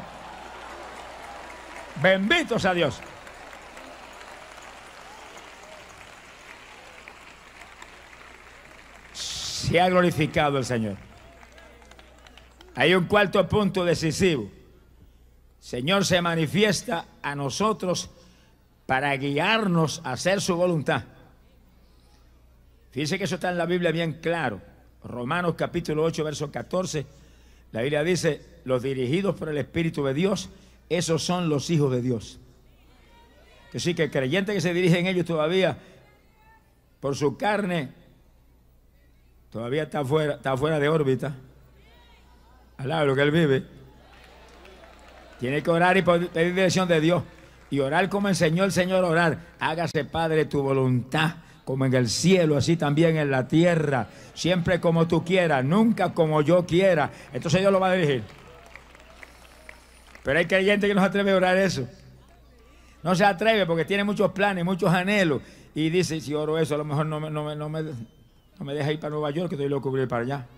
Bendito sea Dios. Se ha glorificado el Señor. Hay un cuarto punto decisivo. Señor se manifiesta a nosotros para guiarnos a hacer su voluntad. Fíjense que eso está en la Biblia bien claro. Romanos capítulo 8, verso 14. La Biblia dice, los dirigidos por el Espíritu de Dios, esos son los hijos de Dios. Que sí, que el creyente que se dirige en ellos todavía, por su carne, todavía está fuera de órbita. Alaba lo que él vive. Tiene que orar y pedir dirección de Dios. Y orar como enseñó el Señor a orar. Hágase, Padre, tu voluntad, como en el cielo, así también en la tierra. Siempre como tú quieras, nunca como yo quiera. Entonces Dios lo va a dirigir. Pero hay creyentes que no se atreve a orar eso. No se atreve porque tiene muchos planes, muchos anhelos. Y dice, si oro eso, a lo mejor no me deja ir para Nueva York, que estoy loco por ir para allá.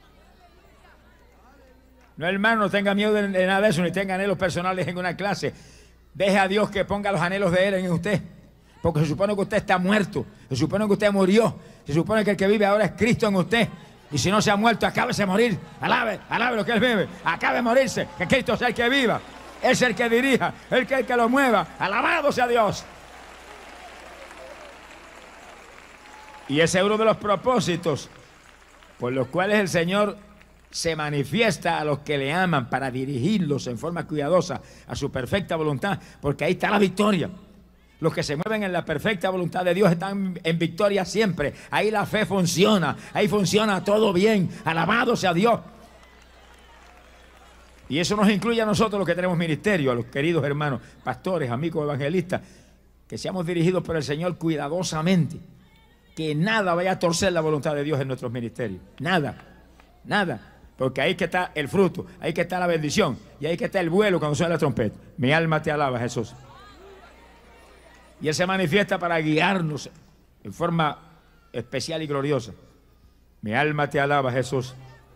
No, hermano, no tenga miedo de nada de eso, ni tenga anhelos personales en una clase. Deje a Dios que ponga los anhelos de Él en usted. Porque se supone que usted está muerto. Se supone que usted murió. Se supone que el que vive ahora es Cristo en usted. Y si no se ha muerto, acábese de morir. Alabe lo que Él vive. Acabe de morirse. Que Cristo sea el que viva. Es el que dirija. El que lo mueva. Alabado sea Dios. Y ese es uno de los propósitos por los cuales el Señor se manifiesta a los que le aman para dirigirlos en forma cuidadosa a su perfecta voluntad, porque ahí está la victoria. Los que se mueven en la perfecta voluntad de Dios están en victoria siempre. Ahí la fe funciona, ahí funciona todo bien. Alabado sea Dios. Y eso nos incluye a nosotros los que tenemos ministerio, a los queridos hermanos, pastores, amigos, evangelistas, que seamos dirigidos por el Señor cuidadosamente. Que nada vaya a torcer la voluntad de Dios en nuestros ministerios. Nada, nada. Porque ahí que está el fruto, ahí que está la bendición, y ahí que está el vuelo cuando suena la trompeta. Mi alma te alaba, Jesús. Y Él se manifiesta para guiarnos en forma especial y gloriosa. Mi alma te alaba, Jesús.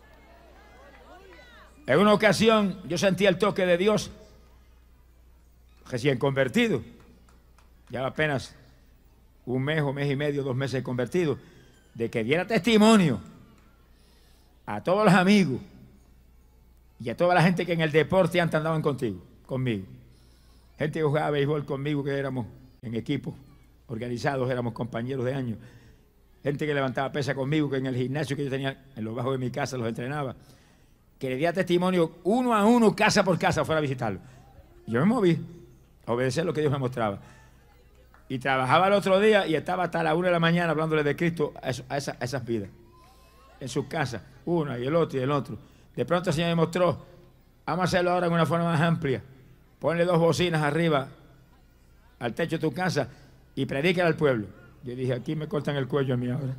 En una ocasión yo sentí el toque de Dios, recién convertido, ya apenas un mes o mes y medio, 2 meses convertido, de que diera testimonio a todos los amigos y a toda la gente que en el deporte antes andaban conmigo. Gente que jugaba béisbol conmigo, que éramos en equipos organizados, éramos compañeros de años. Gente que levantaba pesa conmigo, que en el gimnasio que yo tenía en los bajos de mi casa los entrenaba. Que le di testimonio uno a uno, casa por casa, fuera a visitarlo. Yo me moví a obedecer lo que Dios me mostraba. Y trabajaba el otro día y estaba hasta la 1 de la mañana hablándole de Cristo a esas vidas. En sus casas, una y el otro y el otro. De pronto el Señor me mostró, vamos a hacerlo ahora en una forma más amplia. Ponle 2 bocinas arriba al techo de tu casa y predíquele al pueblo. Yo dije, aquí me cortan el cuello a mí ahora.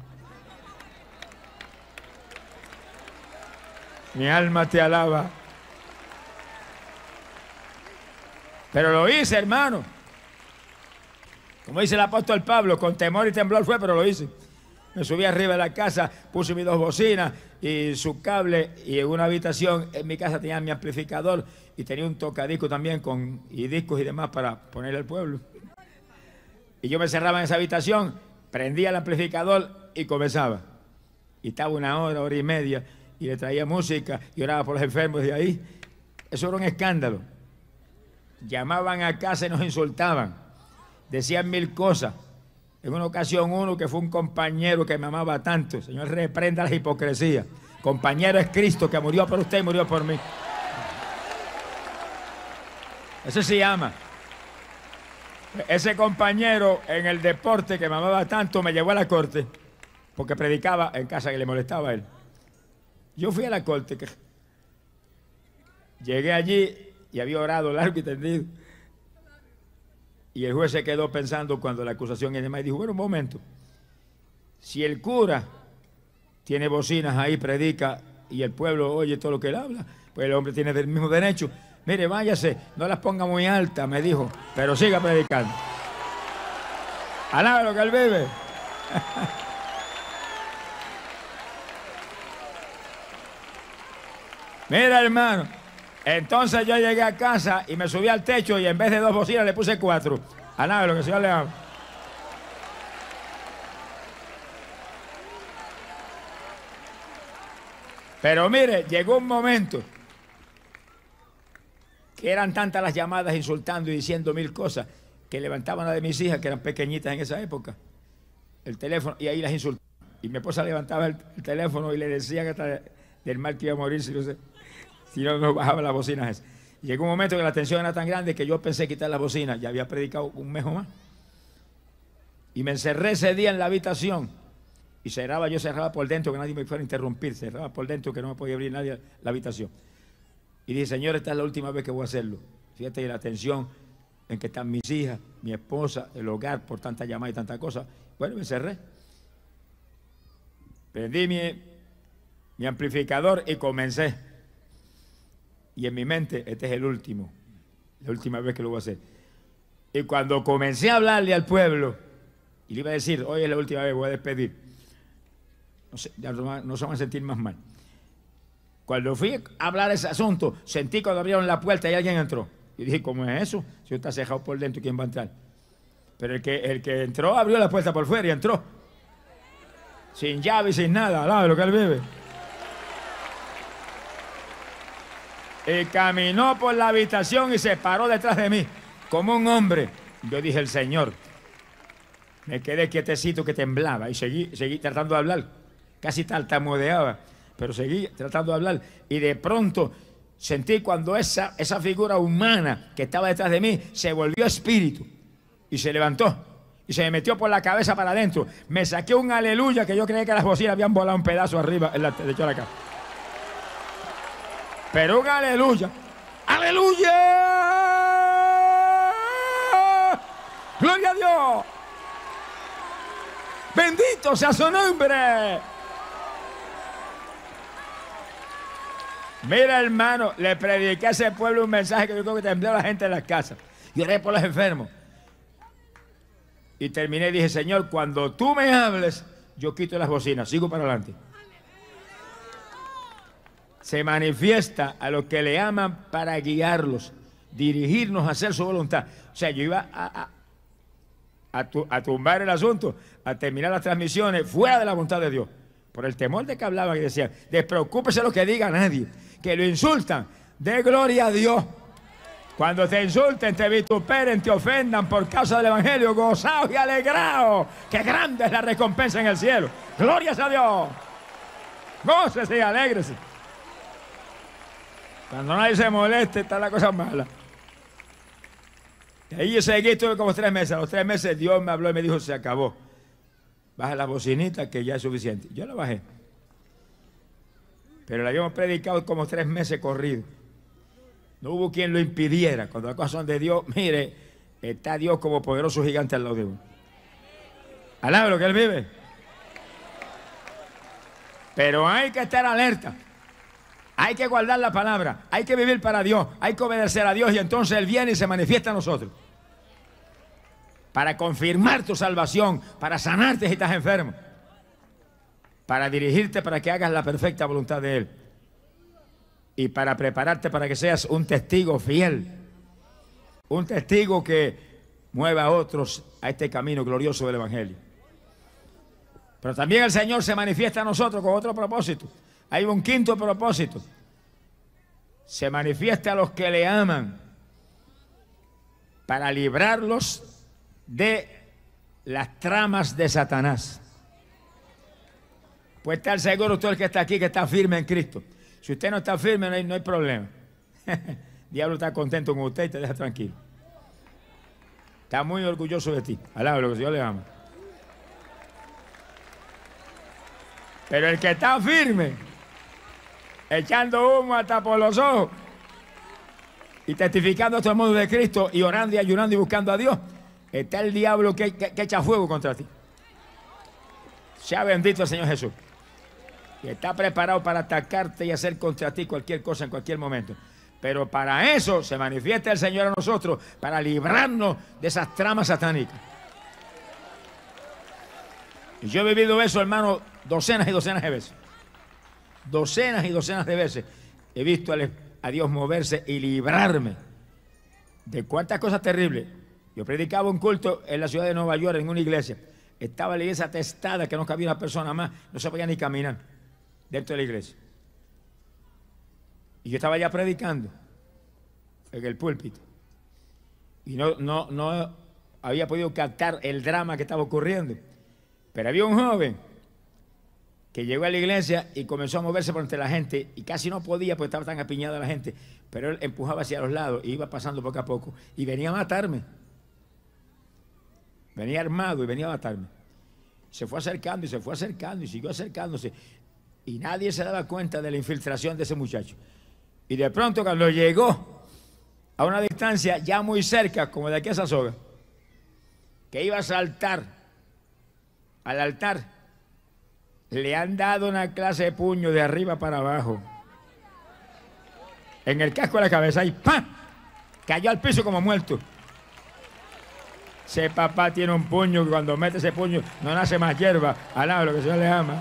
Mi alma te alaba. Pero lo hice, hermano. Como dice el apóstol Pablo, con temor y temblor fue, pero lo hice. Me subí arriba de la casa, puse mis 2 bocinas y su cable, y en una habitación en mi casa tenía mi amplificador y tenía un tocadisco también y discos y demás para ponerle al pueblo. Y yo me cerraba en esa habitación, prendía el amplificador y comenzaba. Y estaba 1 hora, 1 hora y media, y le traía música y oraba por los enfermos de ahí. Eso era un escándalo. Llamaban a casa y nos insultaban. Decían 1000 cosas. En una ocasión uno que fue un compañero que me amaba tanto, Señor, reprenda la hipocresía. Compañero es Cristo que murió por usted y murió por mí. Eso se llama. Ese compañero en el deporte que me amaba tanto me llevó a la corte porque predicaba en casa que le molestaba a él. Yo fui a la corte. Llegué allí y había orado largo y tendido. Y el juez se quedó pensando cuando la acusación y demás y dijo, bueno, un momento, si el cura tiene bocinas ahí, predica y el pueblo oye todo lo que él habla, pues el hombre tiene el mismo derecho. Mire, váyase, no las ponga muy altas, me dijo, pero siga predicando. Alaba lo que él vive. Mira, hermano. Entonces yo llegué a casa y me subí al techo y en vez de 2 bocinas le puse 4. A nada, lo que el Señor le ama. Pero mire, llegó un momento que eran tantas las llamadas insultando y diciendo 1000 cosas que levantaban a de mis hijas que eran pequeñitas en esa época el teléfono y ahí las insultaban. Y mi esposa levantaba el teléfono y le decía que hasta del mal que iba a morir si no bajaba las bocinas. Llegó un momento que la tensión era tan grande que yo pensé quitar las bocinas. Ya había predicado 1 mes o más. Y me encerré ese día en la habitación. Y yo cerraba por dentro que nadie me fuera a interrumpir. Cerraba por dentro que no me podía abrir nadie la habitación. Y dije, Señor, esta es la última vez que voy a hacerlo. Fíjate la tensión en que están mis hijas, mi esposa, el hogar, por tanta llamada y tanta cosa. Bueno, me encerré. Prendí mi amplificador y comencé. Y en mi mente, este es la última vez que lo voy a hacer. Y cuando comencé a hablarle al pueblo, y le iba a decir, hoy es la última vez, voy a despedir. No sé, ya no se van a sentir más mal. Cuando fui a hablar ese asunto, sentí cuando abrieron la puerta y alguien entró. Y dije, ¿cómo es eso? Si usted está cejado por dentro, ¿quién va a entrar? Pero el que entró, abrió la puerta por fuera y entró. Sin llave y sin nada, al lado de lo que él vive. Y caminó por la habitación y se paró detrás de mí, como un hombre. Yo dije, el Señor. Me quedé quietecito que temblaba y seguí tratando de hablar. Casi tartamudeaba, pero seguí tratando de hablar. Y de pronto sentí cuando esa figura humana que estaba detrás de mí se volvió espíritu y se levantó. Y se me metió por la cabeza para adentro. Me saqué un aleluya que yo creía que las bocinas habían volado un pedazo arriba en el techo de la casa. Pero un aleluya. ¡Aleluya! ¡Gloria a Dios! ¡Bendito sea su nombre! Mira, hermano, le prediqué a ese pueblo un mensaje que yo creo que tembló a la gente en las casas. Y oré por los enfermos. Y terminé y dije, Señor, cuando tú me hables, yo quito las bocinas, sigo para adelante. Se manifiesta a los que le aman para guiarlos, dirigirnos a hacer su voluntad. O sea, yo iba a tumbar el asunto, a terminar las transmisiones fuera de la voluntad de Dios. Por el temor de que hablaban y decían, despreocúpese lo que diga nadie, que lo insultan, dé gloria a Dios. Cuando te insulten, te vituperen, te ofendan por causa del Evangelio, gozaos y alegraos, que grande es la recompensa en el cielo. Glorias a Dios. Gócese y alégrese. Cuando nadie se moleste, está la cosa mala. Y ahí yo seguí, estuve como 3 meses. A los 3 meses Dios me habló y me dijo, se acabó. Baja la bocinita que ya es suficiente. Yo la bajé. Pero la habíamos predicado como 3 meses corridos. No hubo quien lo impidiera. Cuando las cosas son de Dios, mire, está Dios como poderoso gigante al lado de uno. Alaba lo que Él vive. Pero hay que estar alerta. Hay que guardar la palabra. Hay que vivir para Dios. Hay que obedecer a Dios. Y entonces Él viene y se manifiesta a nosotros. Para confirmar tu salvación. Para sanarte si estás enfermo. Para dirigirte para que hagas la perfecta voluntad de Él. Y para prepararte para que seas un testigo fiel. Un testigo que mueva a otros a este camino glorioso del Evangelio. Pero también el Señor se manifiesta a nosotros con otro propósito. Hay un quinto propósito. Se manifiesta a los que le aman para librarlos de las tramas de Satanás. Puede estar seguro usted, el que está aquí, que está firme en Cristo. Si usted no está firme, no hay problema. El diablo está contento con usted y te deja tranquilo. Está muy orgulloso de ti. Alaba lo que Dios le ama. Pero el que está firme, echando humo hasta por los ojos y testificando a todo el mundo de Cristo y orando y ayunando y buscando a Dios, está el diablo que echa fuego contra ti. Sea bendito el Señor Jesús. Y está preparado para atacarte y hacer contra ti cualquier cosa en cualquier momento. Pero para eso se manifiesta el Señor a nosotros, para librarnos de esas tramas satánicas. Y yo he vivido eso, hermano, docenas y docenas de veces. Docenas y docenas de veces he visto a Dios moverse y librarme de cuántas cosas terribles. Yo predicaba un culto en la ciudad de Nueva York, en una iglesia. Estaba la iglesia atestada, que no cabía una persona más, no se podía ni caminar dentro de la iglesia. Y yo estaba ya predicando en el púlpito. Y no había podido captar el drama que estaba ocurriendo. Pero había un joven que llegó a la iglesia y comenzó a moverse por entre la gente y casi no podía porque estaba tan apiñada la gente. Pero él empujaba hacia los lados y iba pasando poco a poco. Y venía a matarme. Venía armado y venía a matarme. Se fue acercando y se fue acercando y siguió acercándose. Y nadie se daba cuenta de la infiltración de ese muchacho. Y de pronto cuando llegó a una distancia ya muy cerca, como de aquí a esa soga, que iba a saltar al altar, le han dado una clase de puño de arriba para abajo. En el casco de la cabeza y ¡pam! Cayó al piso como muerto. Ese papá tiene un puño que cuando mete ese puño no nace más hierba. Alaba lo que el Señor le ama.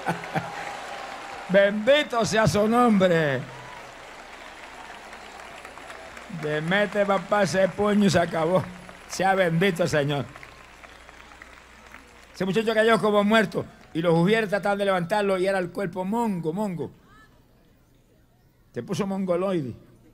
Bendito sea su nombre. Le mete papá ese puño y se acabó. Sea bendito el Señor. Ese muchacho cayó como muerto y los ujieres trataban de levantarlo y era el cuerpo mongo. Se puso mongoloide.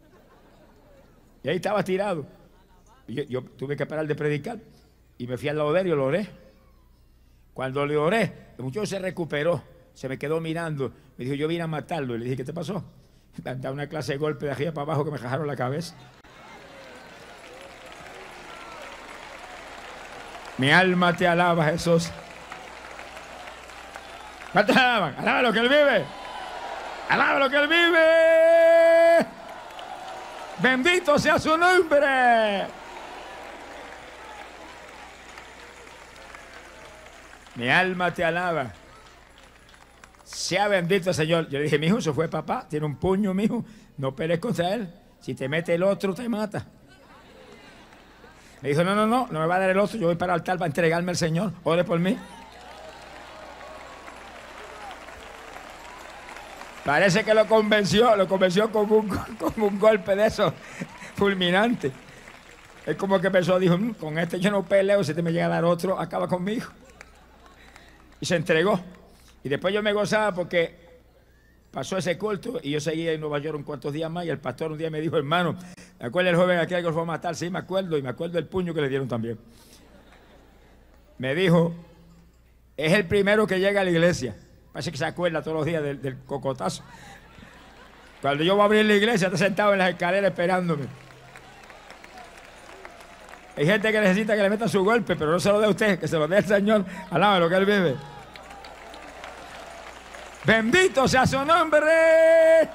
Y ahí estaba tirado. Y yo tuve que parar de predicar y me fui al lado de él y lo oré. Cuando le oré, el muchacho se recuperó, se me quedó mirando. Me dijo, yo vine a matarlo. Y le dije, ¿qué te pasó? Me han dado una clase de golpe de arriba para abajo que me jajaron la cabeza. Mi alma te alaba, Jesús. ¿Cuántos alaban? Alaba lo que Él vive. Alaba lo que Él vive. Bendito sea su nombre. Mi alma te alaba. Sea bendito el Señor. Yo le dije, mi hijo, eso fue papá. Tiene un puño, mi hijo. No pelees contra él. Si te mete el otro, te mata. Me dijo, no me va a dar el otro. Yo voy para el altar para entregarme al Señor. Ore por mí. Parece que lo convenció con un golpe de esos fulminante. Es como que pensó, dijo, con este yo no peleo, si te me llega a dar otro, acaba conmigo. Y se entregó. Y después yo me gozaba porque pasó ese culto y yo seguía en Nueva York un cuantos días más y el pastor un día me dijo, hermano, ¿te acuerdas del joven aquel que lo fue a matar? Sí, me acuerdo, y me acuerdo del puño que le dieron también. Me dijo, es el primero que llega a la iglesia. Parece que se acuerda todos los días del cocotazo. Cuando yo voy a abrir la iglesia, está sentado en las escaleras esperándome. Hay gente que necesita que le meta su golpe, pero no se lo dé a usted, que se lo dé el Señor. Alaba lo que Él vive. Bendito sea su nombre.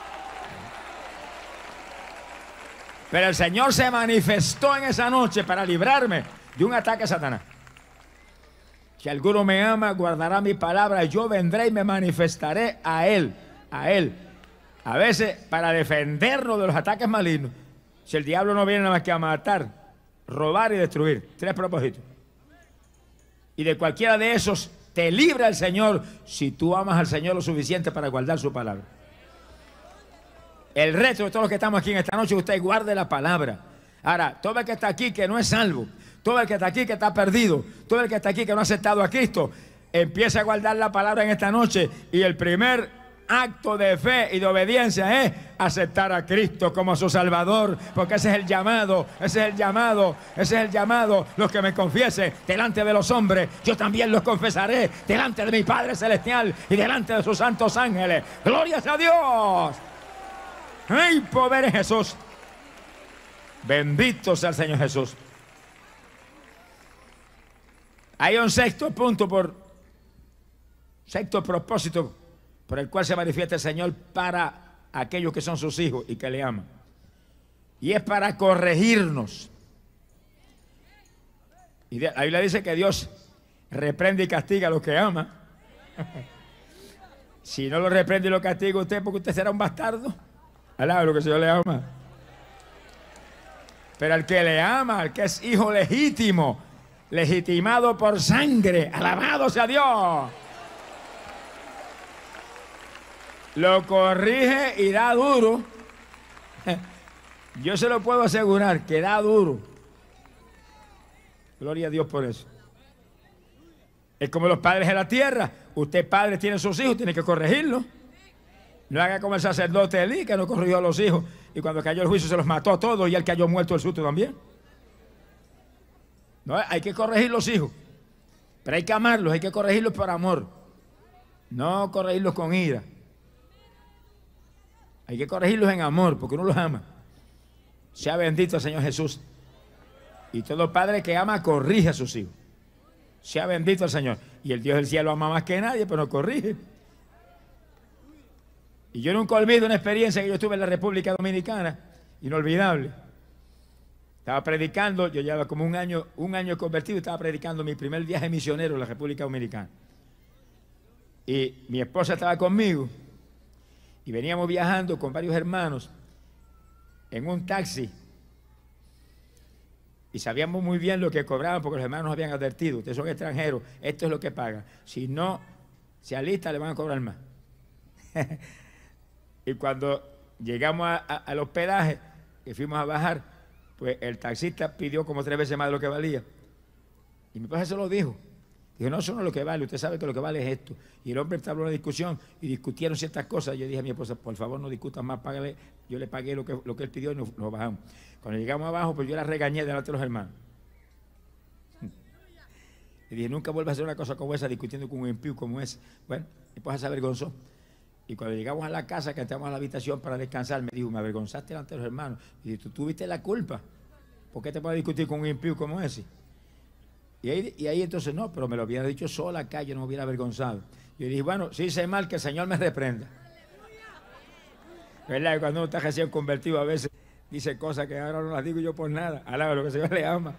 Pero el Señor se manifestó en esa noche para librarme de un ataque a Satanás. Si alguno me ama, guardará mi palabra, y yo vendré y me manifestaré a él. A él. A veces, para defendernos de los ataques malignos, si el diablo no viene nada más que a matar, robar y destruir. 3 propósitos. Y de cualquiera de esos te libra el Señor si tú amas al Señor lo suficiente para guardar su palabra. El resto de todos los que estamos aquí en esta noche, usted guarde la palabra. Ahora, todo el que está aquí que no es salvo, todo el que está aquí que está perdido, todo el que está aquí que no ha aceptado a Cristo, empieza a guardar la palabra en esta noche, y el primer acto de fe y de obediencia es aceptar a Cristo como su Salvador, porque ese es el llamado, ese es el llamado, ese es el llamado. Los que me confiesen delante de los hombres, yo también los confesaré delante de mi Padre Celestial y delante de sus santos ángeles. ¡Glorias a Dios! ¡Ay, poder en Jesús! Bendito sea el Señor Jesús. Hay un sexto punto, sexto propósito por el cual se manifiesta el Señor para aquellos que son sus hijos y que le aman. Y es para corregirnos. Y la Biblia dice que Dios reprende y castiga a los que ama. Si no lo reprende y lo castiga usted, porque usted será un bastardo. Alaba lo que el Señor le ama. Pero al que le ama, al que es hijo legítimo, legitimado por sangre, alabado sea Dios, lo corrige y da duro. Yo se lo puedo asegurar, que da duro. Gloria a Dios por eso. Es como los padres de la tierra. Usted, padre, tiene sus hijos, tiene que corregirlos. No haga como el sacerdote Elí, que no corrigió a los hijos, y cuando cayó el juicio se los mató a todos, y él cayó muerto del susto también. No, hay que corregir los hijos, pero hay que amarlos, hay que corregirlos por amor, no corregirlos con ira. Hay que corregirlos en amor, porque uno los ama. Sea bendito el Señor Jesús. Y todo padre que ama corrige a sus hijos. Sea bendito el Señor. Y el Dios del cielo ama más que nadie, pero corrige. Y yo nunca olvido una experiencia que yo tuve en la República Dominicana, inolvidable. Estaba predicando, yo llevaba como un año convertido, estaba predicando mi primer viaje misionero en la República Dominicana. Y mi esposa estaba conmigo, y veníamos viajando con varios hermanos en un taxi. Y sabíamos muy bien lo que cobraban, porque los hermanos nos habían advertido: ustedes son extranjeros, esto es lo que pagan. Si no se alista, le van a cobrar más. Y cuando llegamos al hospedaje, que fuimos a bajar, pues el taxista pidió como 3 veces más de lo que valía. Y mi esposa se lo dijo. Dijo: no, eso no es lo que vale, usted sabe que lo que vale es esto. Y el hombre entabló una discusión y discutieron ciertas cosas. Yo dije a mi esposa: por favor, no discutan más, págale. Yo le pagué lo que él pidió y nos bajamos. Cuando llegamos abajo, pues yo la regañé delante de los hermanos. Y dije: nunca vuelvas a hacer una cosa como esa, discutiendo con un impío como ese. Bueno, mi esposa se avergonzó. Y cuando llegamos a la casa, que entramos a la habitación para descansar, me dijo: me avergonzaste delante de los hermanos. Y dije: tú tuviste la culpa. ¿Por qué te puedes discutir con un impío como ese? Y ahí entonces: no, pero me lo hubiera dicho sola acá, yo no me hubiera avergonzado. Yo dije: bueno, si hice mal, que el Señor me reprenda. ¿Verdad? Y cuando uno está recién convertido, a veces dice cosas que ahora no las digo yo por nada. Alaba lo que el Señor le ama.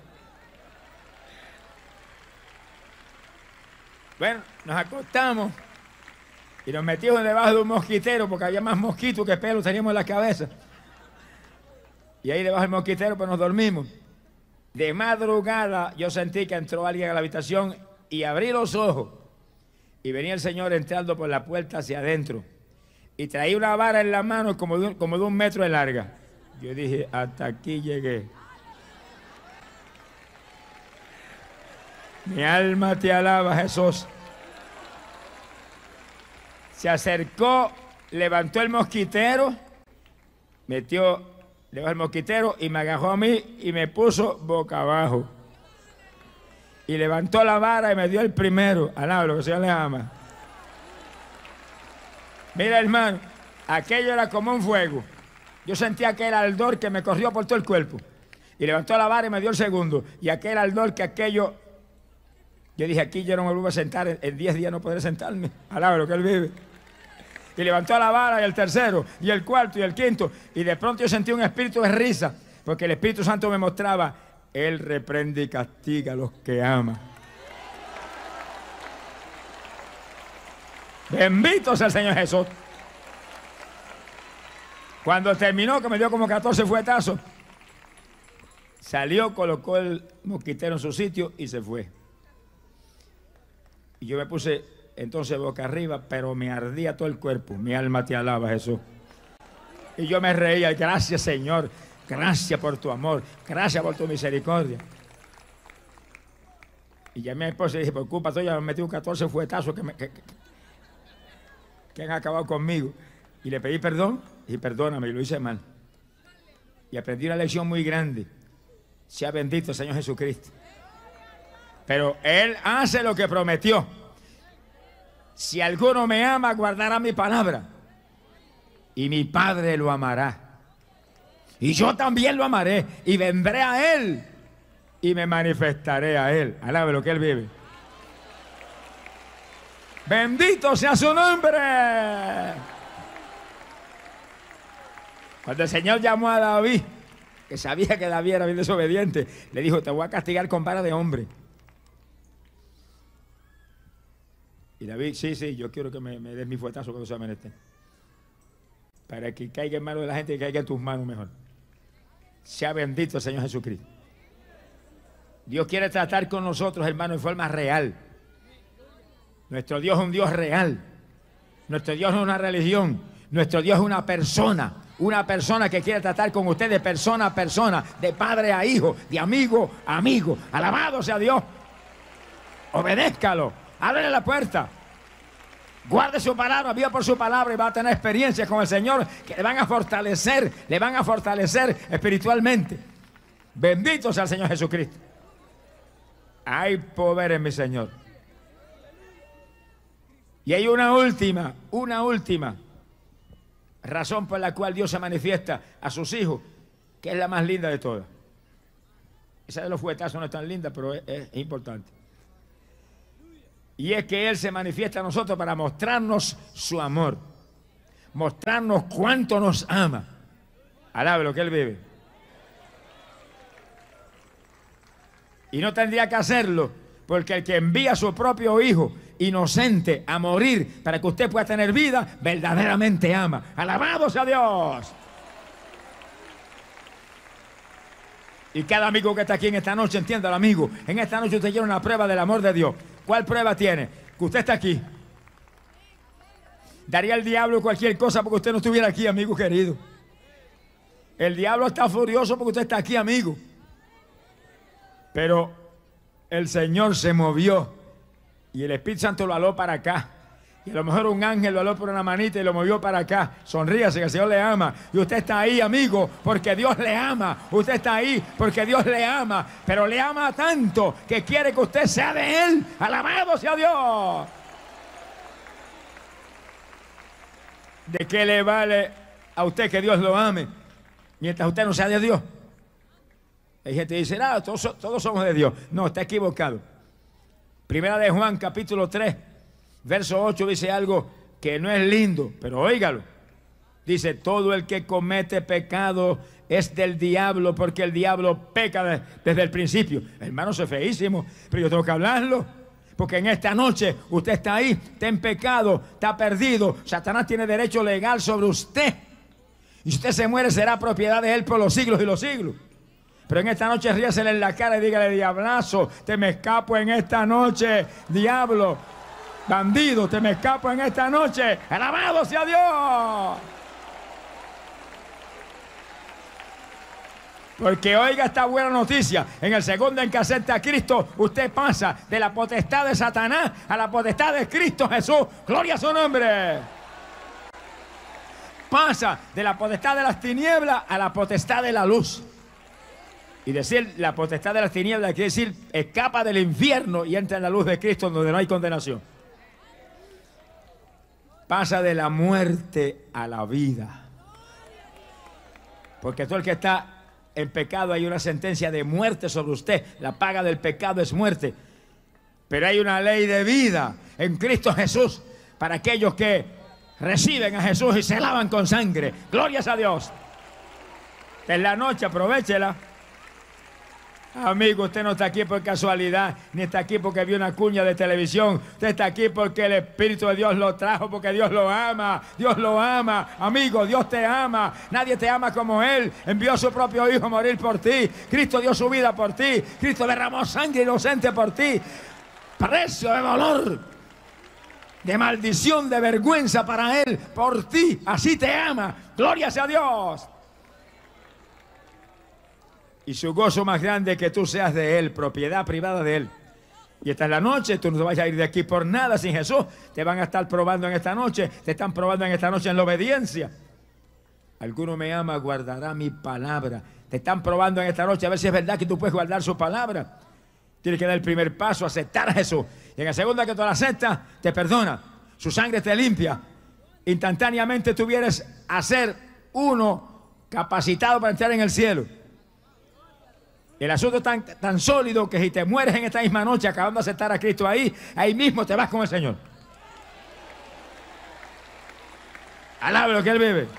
Bueno, nos acostamos y nos metimos debajo de un mosquitero, porque había más mosquitos que pelos teníamos en la cabeza. Y ahí debajo del mosquitero pues nos dormimos. De madrugada yo sentí que entró alguien a la habitación y abrí los ojos. Y venía el Señor entrando por la puerta hacia adentro. Y traía una vara en la mano como de 1 metro de larga. Yo dije: hasta aquí llegué. Mi alma te alaba, Jesús. Se acercó, levantó el mosquitero, metió debajo del mosquitero y me agarró a mí y me puso boca abajo. Y levantó la vara y me dio el primero. Alaba lo que el Señor le ama. Mira, hermano, aquello era como un fuego. Yo sentía aquel ardor que me corrió por todo el cuerpo. Y levantó la vara y me dio el segundo. Y aquel ardor que aquello... Yo dije: aquí yo no me vuelvo a sentar, en 10 días no podré sentarme. Alaba lo que Él vive. Y levantó la vara y el tercero, y el cuarto, y el quinto. Y de pronto yo sentí un espíritu de risa, porque el Espíritu Santo me mostraba: Él reprende y castiga a los que ama. Bendito sea el Señor Jesús. Cuando terminó, que me dio como 14 fuetazos, salió, colocó el mosquitero en su sitio y se fue. Y yo me puse entonces boca arriba, pero me ardía todo el cuerpo. Mi alma te alaba, Jesús. Y yo me reía. Gracias, Señor. Gracias por tu amor. Gracias por tu misericordia. Y llamé a mi esposa y dije, por culpa tuya me metí un 14 fuetazos que han acabado conmigo. Y le pedí perdón y perdóname, y lo hice mal. Y aprendí una lección muy grande. Sea bendito el Señor Jesucristo. Pero Él hace lo que prometió. Si alguno me ama, guardará mi palabra. Y mi Padre lo amará. Y yo también lo amaré. Y vendré a Él. Y me manifestaré a Él. Alabe lo que Él vive. Bendito sea su nombre. Cuando el Señor llamó a David, que sabía que David era bien desobediente, le dijo, te voy a castigar con vara de hombre. Y David, sí, yo quiero que me des mi fuetazo cuando sea menester. Para que caiga en manos de la gente y caiga en tus manos mejor. Sea bendito el Señor Jesucristo. Dios quiere tratar con nosotros, hermanos, en forma real. Nuestro Dios es un Dios real. Nuestro Dios no es una religión. Nuestro Dios es una persona. Una persona que quiere tratar con usted de persona a persona, de padre a hijo, de amigo a amigo. Alabado sea Dios. Obedézcalo. Ábrele la puerta. Guarde su palabra, viva por su palabra y va a tener experiencias con el Señor que le van a fortalecer espiritualmente. Bendito sea el Señor Jesucristo. Hay poder en mi Señor. Y hay una última razón por la cual Dios se manifiesta a sus hijos, que es la más linda de todas. Esa de los fuetazos no es tan linda, pero es importante. Y es que Él se manifiesta a nosotros para mostrarnos su amor, mostrarnos cuánto nos ama. Alabe lo que Él vive. Y no tendría que hacerlo, porque el que envía a su propio hijo inocente a morir para que usted pueda tener vida, verdaderamente ama. Alabado sea Dios. Y cada amigo que está aquí en esta noche, entienda, amigo, en esta noche usted tiene una prueba del amor de Dios. ¿Cuál prueba tiene? Que usted está aquí. Daría el diablo cualquier cosa porque usted no estuviera aquí, amigo querido. El diablo está furioso porque usted está aquí, amigo. Pero el Señor se movió y el Espíritu Santo lo aló para acá. Y a lo mejor un ángel lo aló por una manita y lo movió para acá. Sonríase que el Señor le ama. Y usted está ahí, amigo, porque Dios le ama. Usted está ahí porque Dios le ama. Pero le ama tanto que quiere que usted sea de Él. Alabado sea Dios. ¿De qué le vale a usted que Dios lo ame mientras usted no sea de Dios? Hay gente que dice, todos somos de Dios. No, está equivocado. Primera de Juan, capítulo 3. Verso 8 dice algo que no es lindo, pero óigalo. Dice, todo el que comete pecado es del diablo, porque el diablo peca desde el principio. Hermano, eso es feísimo, pero yo tengo que hablarlo. Porque en esta noche usted está ahí, está en pecado, está perdido. Satanás tiene derecho legal sobre usted. Y si usted se muere, será propiedad de él por los siglos y los siglos. Pero en esta noche ríasele en la cara y dígale, diablazo, te me escapo en esta noche, diablo. Bandido, te me escapo en esta noche. ¡Alabado sea Dios! Porque oiga esta buena noticia. En el segundo en que acepta a Cristo, usted pasa de la potestad de Satanás a la potestad de Cristo Jesús. ¡Gloria a su nombre! Pasa de la potestad de las tinieblas a la potestad de la luz. Y decir la potestad de las tinieblas quiere decir escapa del infierno y entra en la luz de Cristo donde no hay condenación. Pasa de la muerte a la vida. Porque todo el que está en pecado hay una sentencia de muerte sobre usted. La paga del pecado es muerte. Pero hay una ley de vida en Cristo Jesús para aquellos que reciben a Jesús y se lavan con sangre. Glorias a Dios. En la noche, aprovéchela. Amigo, usted no está aquí por casualidad, ni está aquí porque vio una cuña de televisión. Usted está aquí porque el Espíritu de Dios lo trajo, porque Dios lo ama. Dios lo ama. Amigo, Dios te ama. Nadie te ama como Él. Envió a su propio Hijo a morir por ti. Cristo dio su vida por ti. Cristo derramó sangre inocente por ti. Precio de dolor, de maldición, de vergüenza para Él, por ti. Así te ama. Gloria sea a Dios. Y su gozo más grande es que tú seas de Él, propiedad privada de Él. Y esta es la noche, tú no te vas a ir de aquí por nada sin Jesús. Te van a estar probando en esta noche, te están probando en esta noche en la obediencia. Alguno me ama, guardará mi palabra. Te están probando en esta noche a ver si es verdad que tú puedes guardar su palabra. Tienes que dar el primer paso, aceptar a Jesús. Y en la segunda que tú la aceptas, te perdona. Su sangre te limpia. Instantáneamente tú vienes a ser uno capacitado para entrar en el cielo. El asunto es tan sólido que si te mueres en esta misma noche acabando de aceptar a Cristo ahí mismo te vas con el Señor. Alabe lo que Él vive.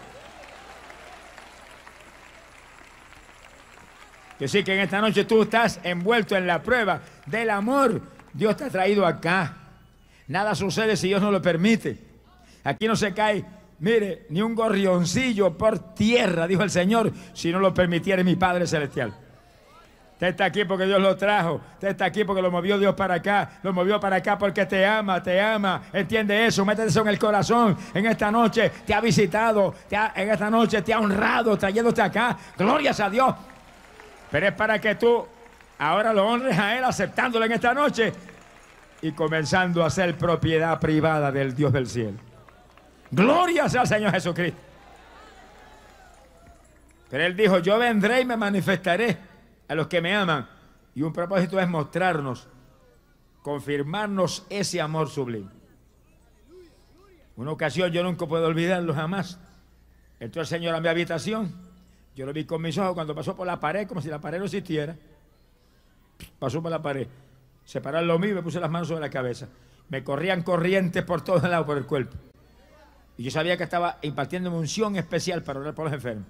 Que sí, que en esta noche tú estás envuelto en la prueba del amor. Dios te ha traído acá. Nada sucede si Dios no lo permite. Aquí no se cae, mire, ni un gorrioncillo por tierra, dijo el Señor, si no lo permitiera mi Padre Celestial. Usted está aquí porque Dios lo trajo. Usted está aquí porque lo movió Dios para acá. Lo movió para acá porque te ama, te ama. Entiende eso, métete eso en el corazón. En esta noche te ha visitado, en esta noche te ha honrado trayéndote acá. Glorias a Dios. Pero es para que tú ahora lo honres a Él aceptándolo en esta noche y comenzando a ser propiedad privada del Dios del cielo. Glorias al Señor Jesucristo. Pero Él dijo, yo vendré y me manifestaré a los que me aman. Y un propósito es mostrarnos, confirmarnos ese amor sublime. Una ocasión yo nunca puedo olvidarlo jamás. Entró el Señor a mi habitación. Yo lo vi con mis ojos cuando pasó por la pared, como si la pared no existiera. Pasó por la pared. Se paró lo mío y me puse las manos sobre la cabeza. Me corrían corrientes por todos lados, por el cuerpo. Y yo sabía que estaba impartiendo unción especial para orar por los enfermos.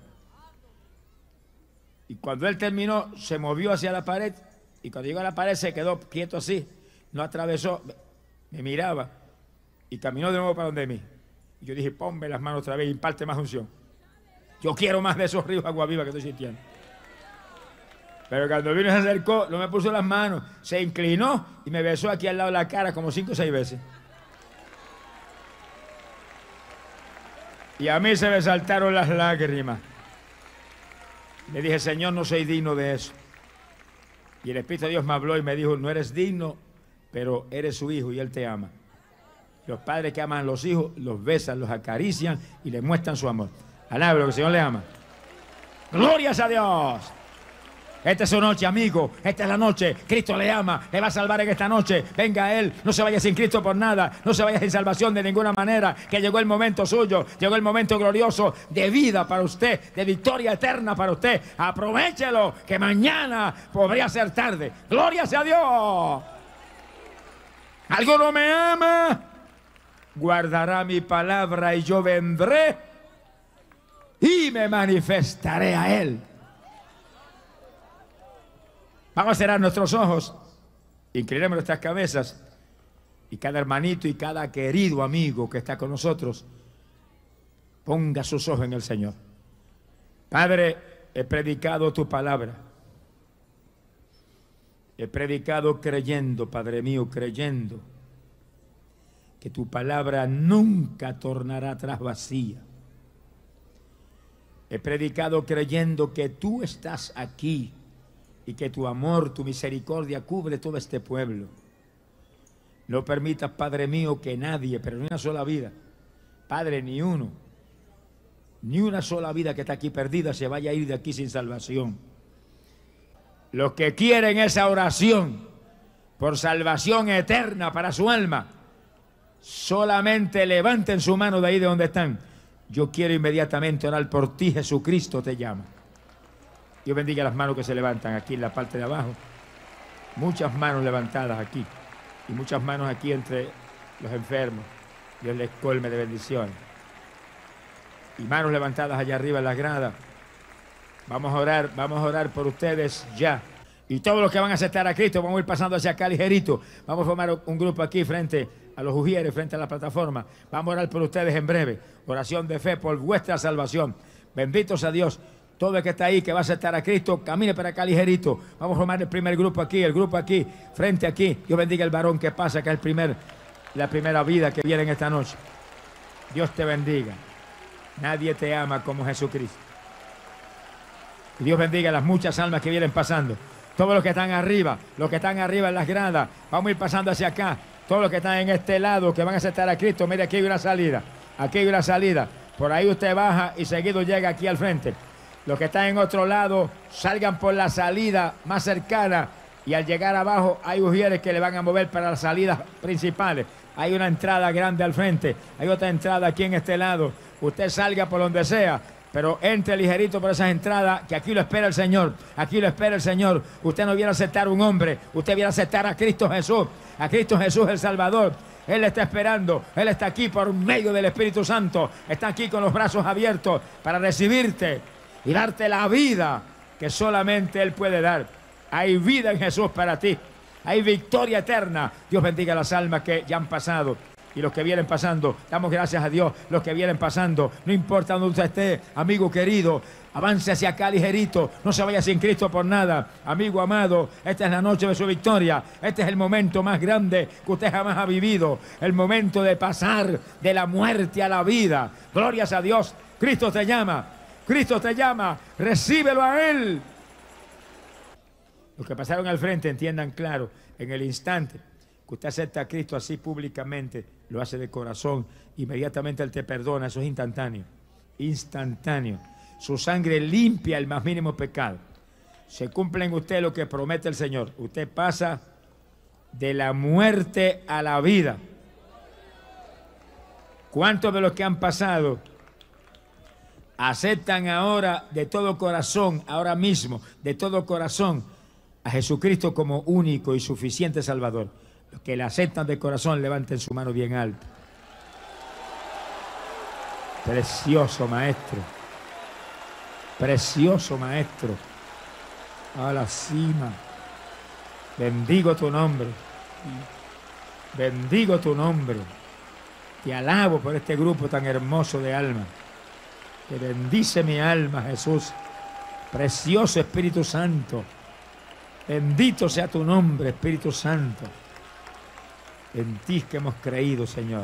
Y cuando él terminó, se movió hacia la pared. Y cuando llegó a la pared, se quedó quieto así. No atravesó, me miraba. Y caminó de nuevo para donde mí. Y yo dije, ponme las manos otra vez y imparte más unción. Yo quiero más de esos ríos agua viva que estoy sintiendo. Pero cuando vino y se acercó, no me puso las manos. Se inclinó y me besó aquí al lado de la cara como 5 o 6 veces. Y a mí se me saltaron las lágrimas. Le dije, Señor, no soy digno de eso. Y el Espíritu de Dios me habló y me dijo, no eres digno, pero eres su hijo y Él te ama. Los padres que aman a los hijos, los besan, los acarician y les muestran su amor. Alabe lo que el Señor le ama. ¡Glorias a Dios! Esta es su noche, amigo. Esta es la noche. Cristo le ama. Le va a salvar en esta noche. Venga a Él. No se vaya sin Cristo por nada. No se vaya sin salvación de ninguna manera. Que llegó el momento suyo. Llegó el momento glorioso de vida para usted. De victoria eterna para usted. Aprovéchelo. Que mañana podría ser tarde. ¡Gloria sea a Dios! ¿Alguno me ama? Guardará mi palabra y yo vendré y me manifestaré a Él. Vamos a cerrar nuestros ojos, inclinemos nuestras cabezas y cada hermanito y cada querido amigo que está con nosotros ponga sus ojos en el Señor. Padre, he predicado tu palabra. He predicado creyendo, Padre mío, creyendo que tu palabra nunca tornará atrás vacía. He predicado creyendo que tú estás aquí y que tu amor, tu misericordia cubre todo este pueblo. No permitas, Padre mío, que nadie, pero ni una sola vida, Padre, ni uno, ni una sola vida que está aquí perdida se vaya a ir de aquí sin salvación. Los que quieren esa oración por salvación eterna para su alma, solamente levanten su mano de ahí de donde están. Yo quiero inmediatamente orar por ti, Jesucristo te llama. Dios bendiga las manos que se levantan aquí en la parte de abajo. Muchas manos levantadas aquí. Y muchas manos aquí entre los enfermos. Dios les colme de bendiciones. Y manos levantadas allá arriba en las gradas. Vamos a orar por ustedes ya. Y todos los que van a aceptar a Cristo, vamos a ir pasando hacia acá ligerito. Vamos a formar un grupo aquí frente a los ujieres, frente a la plataforma. Vamos a orar por ustedes en breve. Oración de fe por vuestra salvación. Benditos a Dios. Todo el que está ahí, que va a aceptar a Cristo, camine para acá ligerito. Vamos a formar el primer grupo aquí, el grupo aquí, frente aquí. Dios bendiga al varón que pasa, que es la primera vida que viene en esta noche. Dios te bendiga. Nadie te ama como Jesucristo. Y Dios bendiga a las muchas almas que vienen pasando. Todos los que están arriba en las gradas, vamos a ir pasando hacia acá. Todos los que están en este lado, que van a aceptar a Cristo, mire, aquí hay una salida. Aquí hay una salida. Por ahí usted baja y seguido llega aquí al frente. Los que están en otro lado, salgan por la salida más cercana. Y al llegar abajo, hay ujieres que le van a mover para las salidas principales. Hay una entrada grande al frente. Hay otra entrada aquí en este lado. Usted salga por donde sea, pero entre ligerito por esas entradas, que aquí lo espera el Señor. Aquí lo espera el Señor. Usted no viene a aceptar a un hombre, usted viene a aceptar a Cristo Jesús. A Cristo Jesús el Salvador. Él está esperando. Él está aquí por medio del Espíritu Santo. Está aquí con los brazos abiertos para recibirte y darte la vida que solamente Él puede dar. Hay vida en Jesús para ti. Hay victoria eterna. Dios bendiga las almas que ya han pasado. Y los que vienen pasando, damos gracias a Dios. Los que vienen pasando, no importa donde usted esté, amigo querido, avance hacia acá ligerito, no se vaya sin Cristo por nada. Amigo amado, esta es la noche de su victoria. Este es el momento más grande que usted jamás ha vivido. El momento de pasar de la muerte a la vida. Glorias a Dios. Cristo te llama. Cristo te llama. Recíbelo a Él. Los que pasaron al frente entiendan claro, en el instante que usted acepta a Cristo así públicamente, lo hace de corazón, inmediatamente Él te perdona. Eso es instantáneo. Instantáneo. Su sangre limpia el más mínimo pecado. Se cumple en usted lo que promete el Señor. Usted pasa de la muerte a la vida. ¿Cuántos de los que han pasado aceptan ahora de todo corazón, ahora mismo, de todo corazón, a Jesucristo como único y suficiente Salvador? Los que le aceptan de corazón, levanten su mano bien alto. Precioso Maestro. Precioso Maestro. A la cima. Bendigo tu nombre. Bendigo tu nombre. Te alabo por este grupo tan hermoso de almas. Que bendice mi alma, Jesús. Precioso Espíritu Santo. Bendito sea tu nombre, Espíritu Santo. En ti que hemos creído, Señor.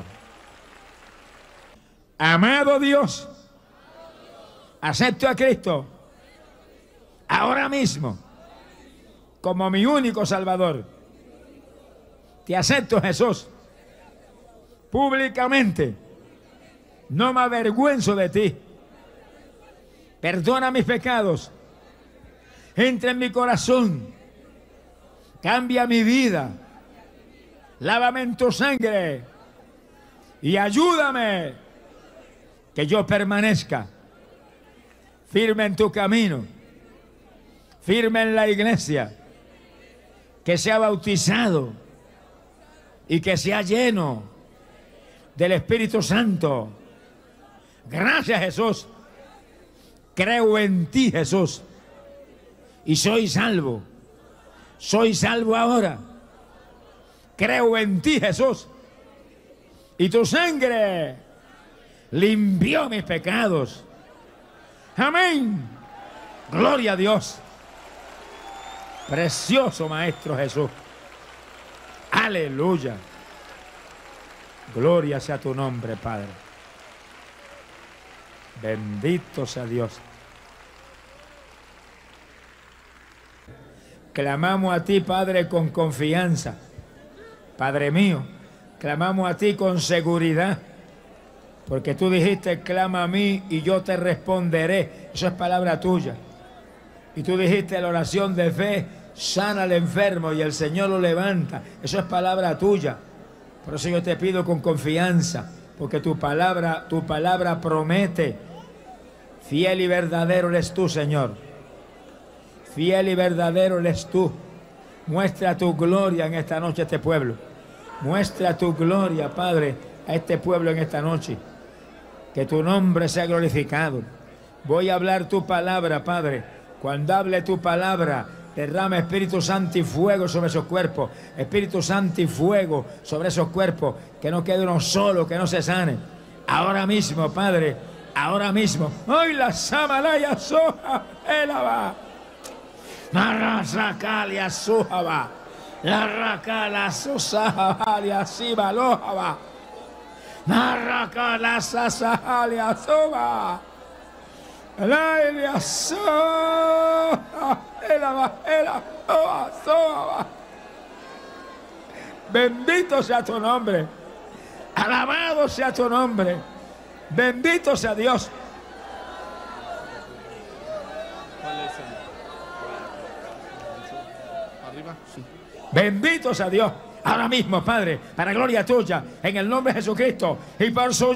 Amado Dios, acepto a Cristo ahora mismo como mi único Salvador. Te acepto, Jesús, públicamente. No me avergüenzo de ti. Perdona mis pecados. Entra en mi corazón. Cambia mi vida. Lávame en tu sangre y ayúdame que yo permanezca firme en tu camino, firme en la iglesia, que sea bautizado y que sea lleno del Espíritu Santo. Gracias, Jesús. Creo en ti, Jesús, y soy salvo. Soy salvo ahora. Creo en ti, Jesús, y tu sangre limpió mis pecados. Amén. Gloria a Dios. Precioso Maestro Jesús. Aleluya. Gloria sea tu nombre, Padre. Bendito sea Dios. Clamamos a ti, Padre, con confianza. Padre mío, clamamos a ti con seguridad, porque tú dijiste, clama a mí y yo te responderé. Eso es palabra tuya. Y tú dijiste, la oración de fe sana al enfermo y el Señor lo levanta. Eso es palabra tuya. Por eso yo te pido con confianza, porque tu palabra promete. Fiel y verdadero eres tú, Señor. Fiel y verdadero eres tú. Muestra tu gloria en esta noche a este pueblo. Muestra tu gloria, Padre, a este pueblo en esta noche. Que tu nombre sea glorificado. Voy a hablar tu palabra, Padre. Cuando hable tu palabra, Derrama Espíritu Santo y fuego sobre esos cuerpos. Espíritu Santo y fuego sobre esos cuerpos. Que no quede uno solo, que no se sane. Ahora mismo, Padre, ahora mismo. ¡Ay, la samalaya soja! ¡Elaba! ¡Marrasacalia sojaba! ¡La racala sosajalia sibalojaba! ¡Marracala sasajalia soba! ¡La soja! ¡Elaba! ¡Elaba! ¡Soba! Bendito sea tu nombre. Alabado sea tu nombre. Bendito sea Dios. Arriba, sí. Bendito sea Dios. Ahora mismo, Padre, para gloria tuya, en el nombre de Jesucristo y por su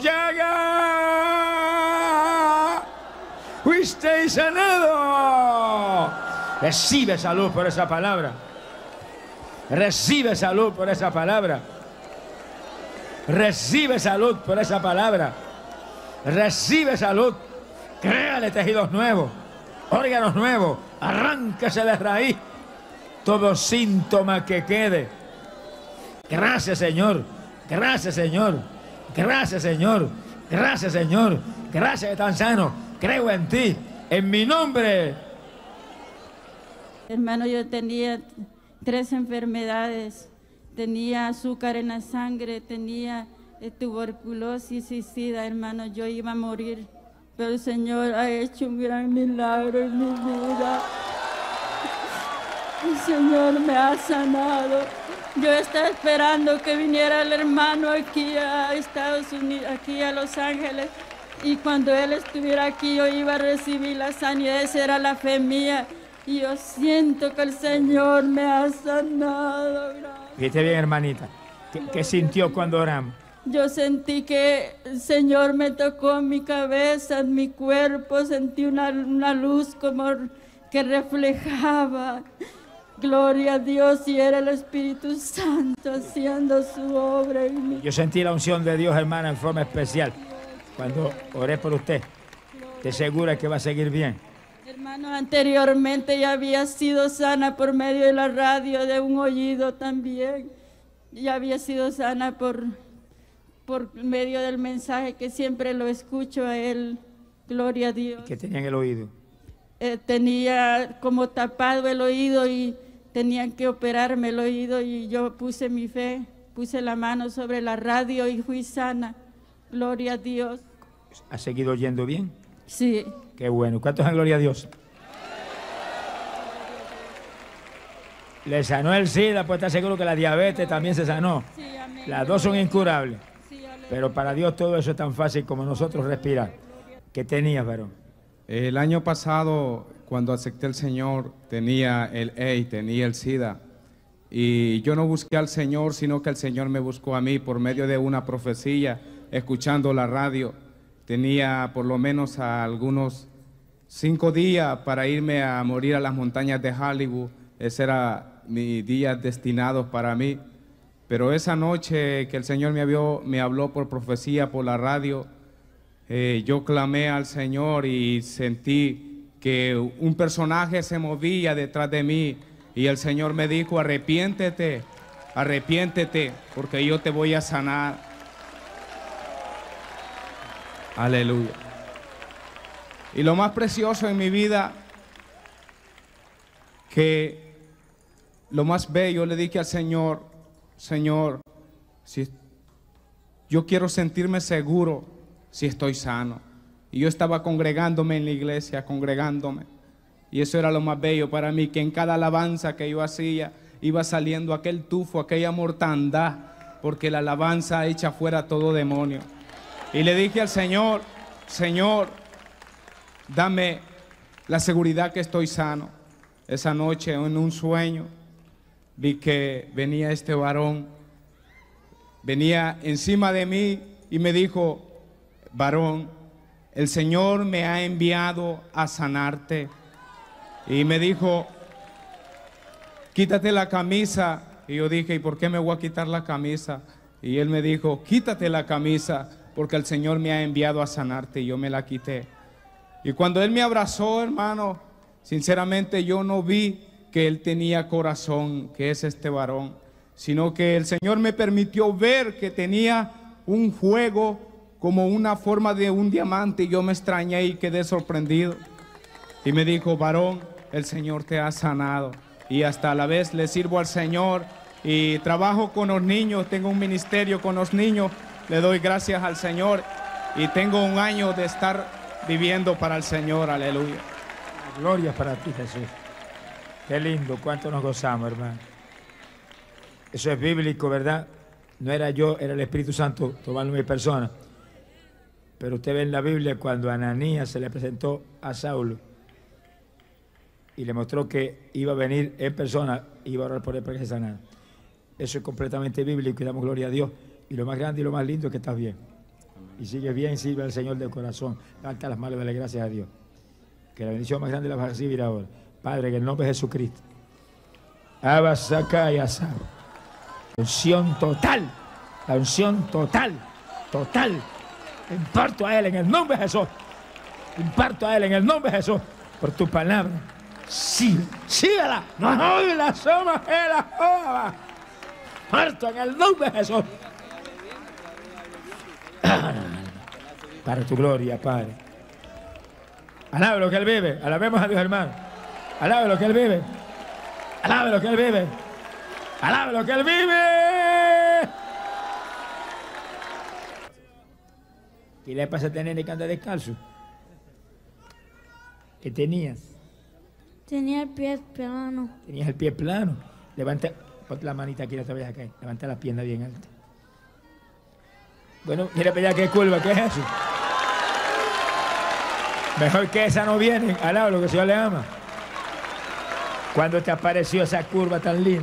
llaga, fuisteis sanado. Recibe salud por esa palabra. Recibe salud por esa palabra. Recibe salud por esa palabra. Recibe salud. Créale tejidos nuevos, órganos nuevos. Arránquese de raíz todo síntoma que quede. Gracias, Señor. Gracias, Señor. Gracias, Señor. Gracias, Señor. Gracias que tan sano. Creo en ti. En mi nombre. Hermano, yo tenía 3 enfermedades. Tenía azúcar en la sangre, tenía tuberculosis y sida, hermano. Yo iba a morir, pero el Señor ha hecho un gran milagro en mi vida. El Señor me ha sanado. Yo estaba esperando que viniera el hermano aquí a Estados Unidos, aquí a Los Ángeles, y cuando él estuviera aquí yo iba a recibir la sanidad. Esa era la fe mía. Y yo siento que el Señor me ha sanado. Fíjate bien, hermanita. ¿Qué sintió cuando oramos? Yo sentí que el Señor me tocó en mi cabeza, en mi cuerpo. Sentí una luz como que reflejaba. Gloria a Dios, y era el Espíritu Santo haciendo su obra en mí. Yo sentí la unción de Dios, hermana, en forma especial. Cuando oré por usted, te asegura que va a seguir bien. Hermano, anteriormente ya había sido sana por medio de la radio, de un oído también. Ya había sido sana por medio del mensaje que siempre lo escucho a él. Gloria a Dios. ¿Qué tenía en el oído? Tenía como tapado el oído y tenían que operarme el oído, y yo puse mi fe, puse la mano sobre la radio y fui sana. Gloria a Dios. ¿Ha seguido oyendo bien? Sí. Qué bueno. ¿Cuántos dan gloria a Dios? Le sanó el SIDA, pues está seguro que la diabetes también se sanó. Sí, amén. Las dos son incurables. Sí, Pero para Dios todo eso es tan fácil como nosotros respirar. ¿Qué tenías, varón? El año pasado, cuando acepté al Señor, tenía el AIDS, tenía el SIDA. Y yo no busqué al Señor, sino que el Señor me buscó a mí por medio de una profecía, escuchando la radio. Tenía por lo menos algunos 5 días para irme a morir a las montañas de Hollywood. Ese era mi día destinado para mí. Pero esa noche que el Señor me habló por profecía, por la radio, yo clamé al Señor y sentí que un personaje se movía detrás de mí, y el Señor me dijo: arrepiéntete, arrepiéntete, porque yo te voy a sanar. Aleluya. Y lo más precioso en mi vida, que lo más bello, le dije al Señor: Señor, si yo quiero sentirme seguro si estoy sano. Y yo estaba congregándome en la iglesia, congregándome. Y eso era lo más bello para mí, que en cada alabanza que yo hacía iba saliendo aquel tufo, aquella mortandad, porque la alabanza echa fuera todo demonio. Y le dije al Señor: Señor, dame la seguridad que estoy sano. Esa noche en un sueño vi que venía este varón, venía encima de mí y me dijo: varón, el Señor me ha enviado a sanarte. Y me dijo: quítate la camisa. Y yo dije: ¿y por qué me voy a quitar la camisa? Y él me dijo: quítate la camisa, porque el Señor me ha enviado a sanarte. Y yo me la quité. Y cuando él me abrazó, hermano, sinceramente yo no vi que él tenía corazón, que es este varón, sino que el Señor me permitió ver que tenía un fuego como una forma de un diamante, y yo me extrañé y quedé sorprendido. Y me dijo: varón, el Señor te ha sanado. Y hasta a la vez le sirvo al Señor y trabajo con los niños, tengo un ministerio con los niños, le doy gracias al Señor y tengo un año de estar viviendo para el Señor, aleluya. Gloria para ti, Jesús. Qué lindo, cuánto nos gozamos, hermano. Eso es bíblico, ¿verdad? No era yo, era el Espíritu Santo tomando mi persona. Pero usted ve en la Biblia cuando Ananías se le presentó a Saulo y le mostró que iba a venir en persona, iba a orar por él para que se sanara. Eso es completamente bíblico y damos gloria a Dios. Y lo más grande y lo más lindo es que estás bien. Y sigues bien, sirve al Señor de corazón. Levanta las manos y dale gracias a Dios. Que la bendición más grande la vas a recibir ahora. Padre, en el nombre de Jesucristo. Abasacá y asá. La unción total. La unción total. Total. Imparto a él en el nombre de Jesús. Imparto a él en el nombre de Jesús. Por tu palabra. Sí, sígala. No la somos en la joda. Muerto en el nombre de Jesús. Para tu gloria, Padre. Alabe lo que Él vive. Alabemos a Dios, hermano. Alabe lo que Él vive. Alabe lo que Él vive. Alabe lo que Él vive. ¿Qué le pasa a este nene que anda descalzo? ¿Qué tenías? Tenía el pie plano. Tenías el pie plano. Levanta, ponte la manita aquí otra vez acá. Levanta la pierna bien alta. Bueno, mira para allá qué curva, ¿qué es eso? Mejor que esa no viene. Alaba lo que el Señor le ama. ¿Cuándo te apareció esa curva tan linda?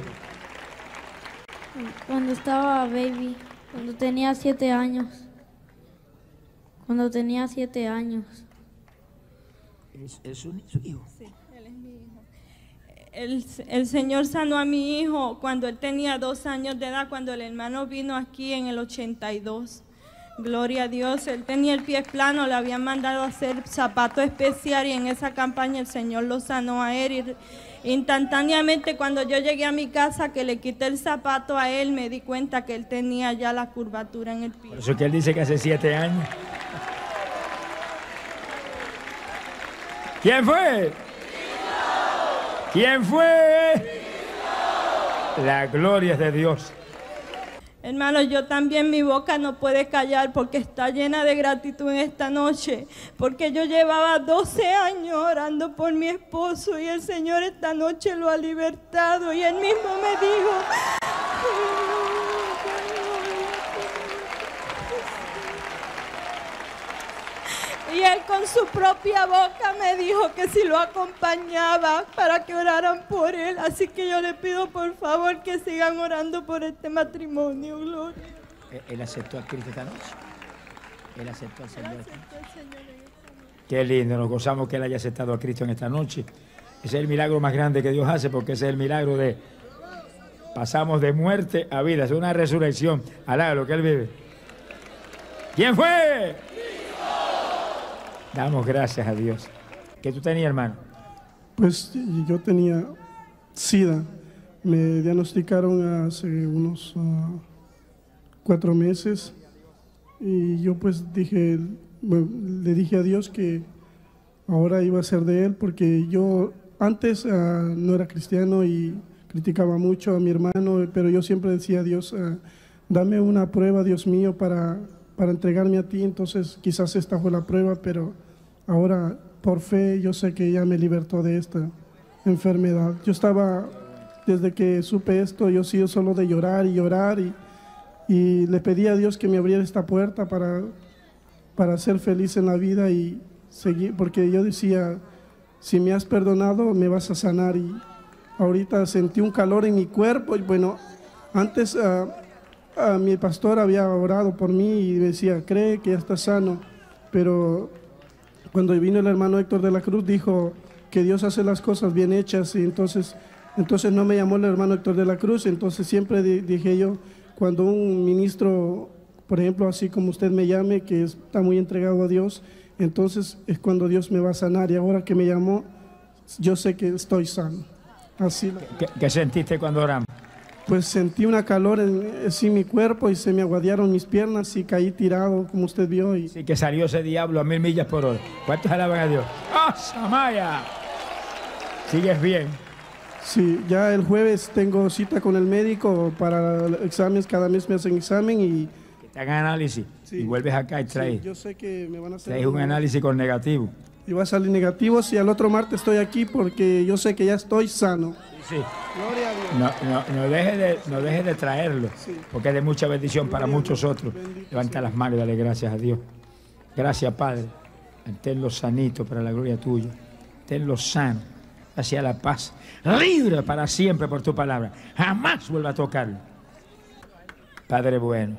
Cuando estaba baby, cuando tenía 7 años. Cuando tenía 7 años. ¿Es su hijo? Sí, él es mi hijo. El Señor sanó a mi hijo cuando él tenía 2 años de edad, cuando el hermano vino aquí en el 82. Gloria a Dios, él tenía el pie plano, le habían mandado a hacer zapato especial y en esa campaña el Señor lo sanó a él. Y instantáneamente cuando yo llegué a mi casa que le quité el zapato a él, me di cuenta que él tenía ya la curvatura en el pie. Por eso es que él dice que hace 7 años. ¿Quién fue? ¿Quién fue? La gloria es de Dios. Hermano, yo también, mi boca no puede callar porque está llena de gratitud en esta noche, porque yo llevaba 12 años orando por mi esposo y el Señor esta noche lo ha libertado y él mismo me dijo: y él con su propia boca me dijo que si lo acompañaba para que oraran por él. Así que yo le pido por favor que sigan orando por este matrimonio. Gloria. Él aceptó a Cristo esta noche. Él aceptó al Señor. Qué lindo, nos gozamos que él haya aceptado a Cristo en esta noche. Ese es el milagro más grande que Dios hace, porque ese es el milagro de pasamos de muerte a vida. Es una resurrección. Alá, lo que él vive. ¿Quién fue? Damos gracias a Dios. ¿Qué tú tenías, hermano? Pues yo tenía SIDA. Me diagnosticaron hace unos 4 meses y yo pues dije, bueno, le dije a Dios que ahora iba a ser de Él, porque yo antes no era cristiano y criticaba mucho a mi hermano, pero yo siempre decía a Dios, dame una prueba, Dios mío, para entregarme a ti. Entonces quizás esta fue la prueba, pero ahora por fe yo sé que ya me libertó de esta enfermedad. Yo estaba, desde que supe esto, yo sigo solo de llorar y llorar y le pedí a Dios que me abriera esta puerta para ser feliz en la vida y seguir, porque yo decía, si me has perdonado me vas a sanar. Y ahorita sentí un calor en mi cuerpo y bueno, antes mi pastor había orado por mí y me decía, cree que ya estás sano, pero cuando vino el hermano Héctor de la Cruz dijo que Dios hace las cosas bien hechas, y entonces no me llamó el hermano Héctor de la Cruz. Entonces siempre dije yo, cuando un ministro, por ejemplo, así como usted me llame, que está muy entregado a Dios, entonces es cuando Dios me va a sanar, y ahora que me llamó, yo sé que estoy sano. Así, ¿Qué sentiste cuando oramos? pues sentí una calor en mi cuerpo y se me aguadearon mis piernas y caí tirado, como usted vio. Y Sí, que salió ese diablo a 1000 millas por hora. ¿Cuántos alaban a Dios? ¡Ah, Samaya! ¿Sigues bien? sí, ya el jueves tengo cita con el médico para exámenes, cada mes me hacen examen y Que te hagan análisis. Sí. Y vuelves acá y traes, sí, yo sé que me van a hacer traes un análisis con negativo. y va a salir negativo. Si al otro martes estoy aquí porque yo sé que ya estoy sano. Sí. Gloria a Dios. No deje de traerlo, Sí. porque es de mucha bendición para Gloria a muchos Dios. otros. Bendito Levanta sea. las manos y dale gracias a Dios. Gracias, Padre. Tenlo sanito para la gloria tuya. Tenlo sano, hacia la paz. Libre para siempre por tu palabra. Jamás vuelva a tocarlo. Padre bueno.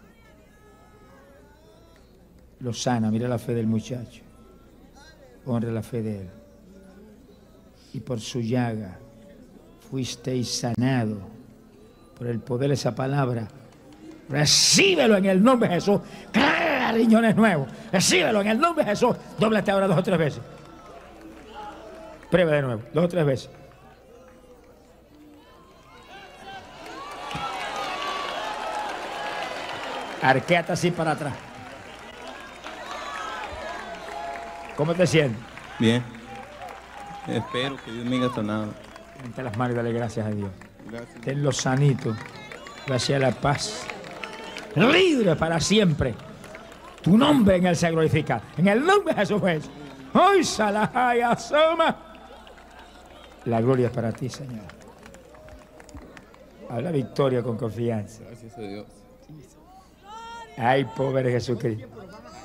Lo sana, mira la fe del muchacho. Honra la fe de él. Y por su llaga fuisteis sanado. Por el poder de esa palabra. Recíbelo en el nombre de Jesús. Crea riñones nuevos. Recíbelo en el nombre de Jesús. Dóblate ahora 2 o 3 veces. Prueba de nuevo, 2 o 3 veces. Arquéate así para atrás. ¿Cómo te sientes? Bien. Espero que Dios me haya sanado. Levanta las manos y dale gracias a Dios. Gracias. Tenlo sanito. Gracias a la paz. Libre para siempre. Tu nombre en él se glorifica. En el nombre de Jesús es. ¡Ay, Salahaya Soma! La gloria es para ti, Señor. Habla victoria con confianza. Gracias a Dios. Ay, pobre Jesucristo.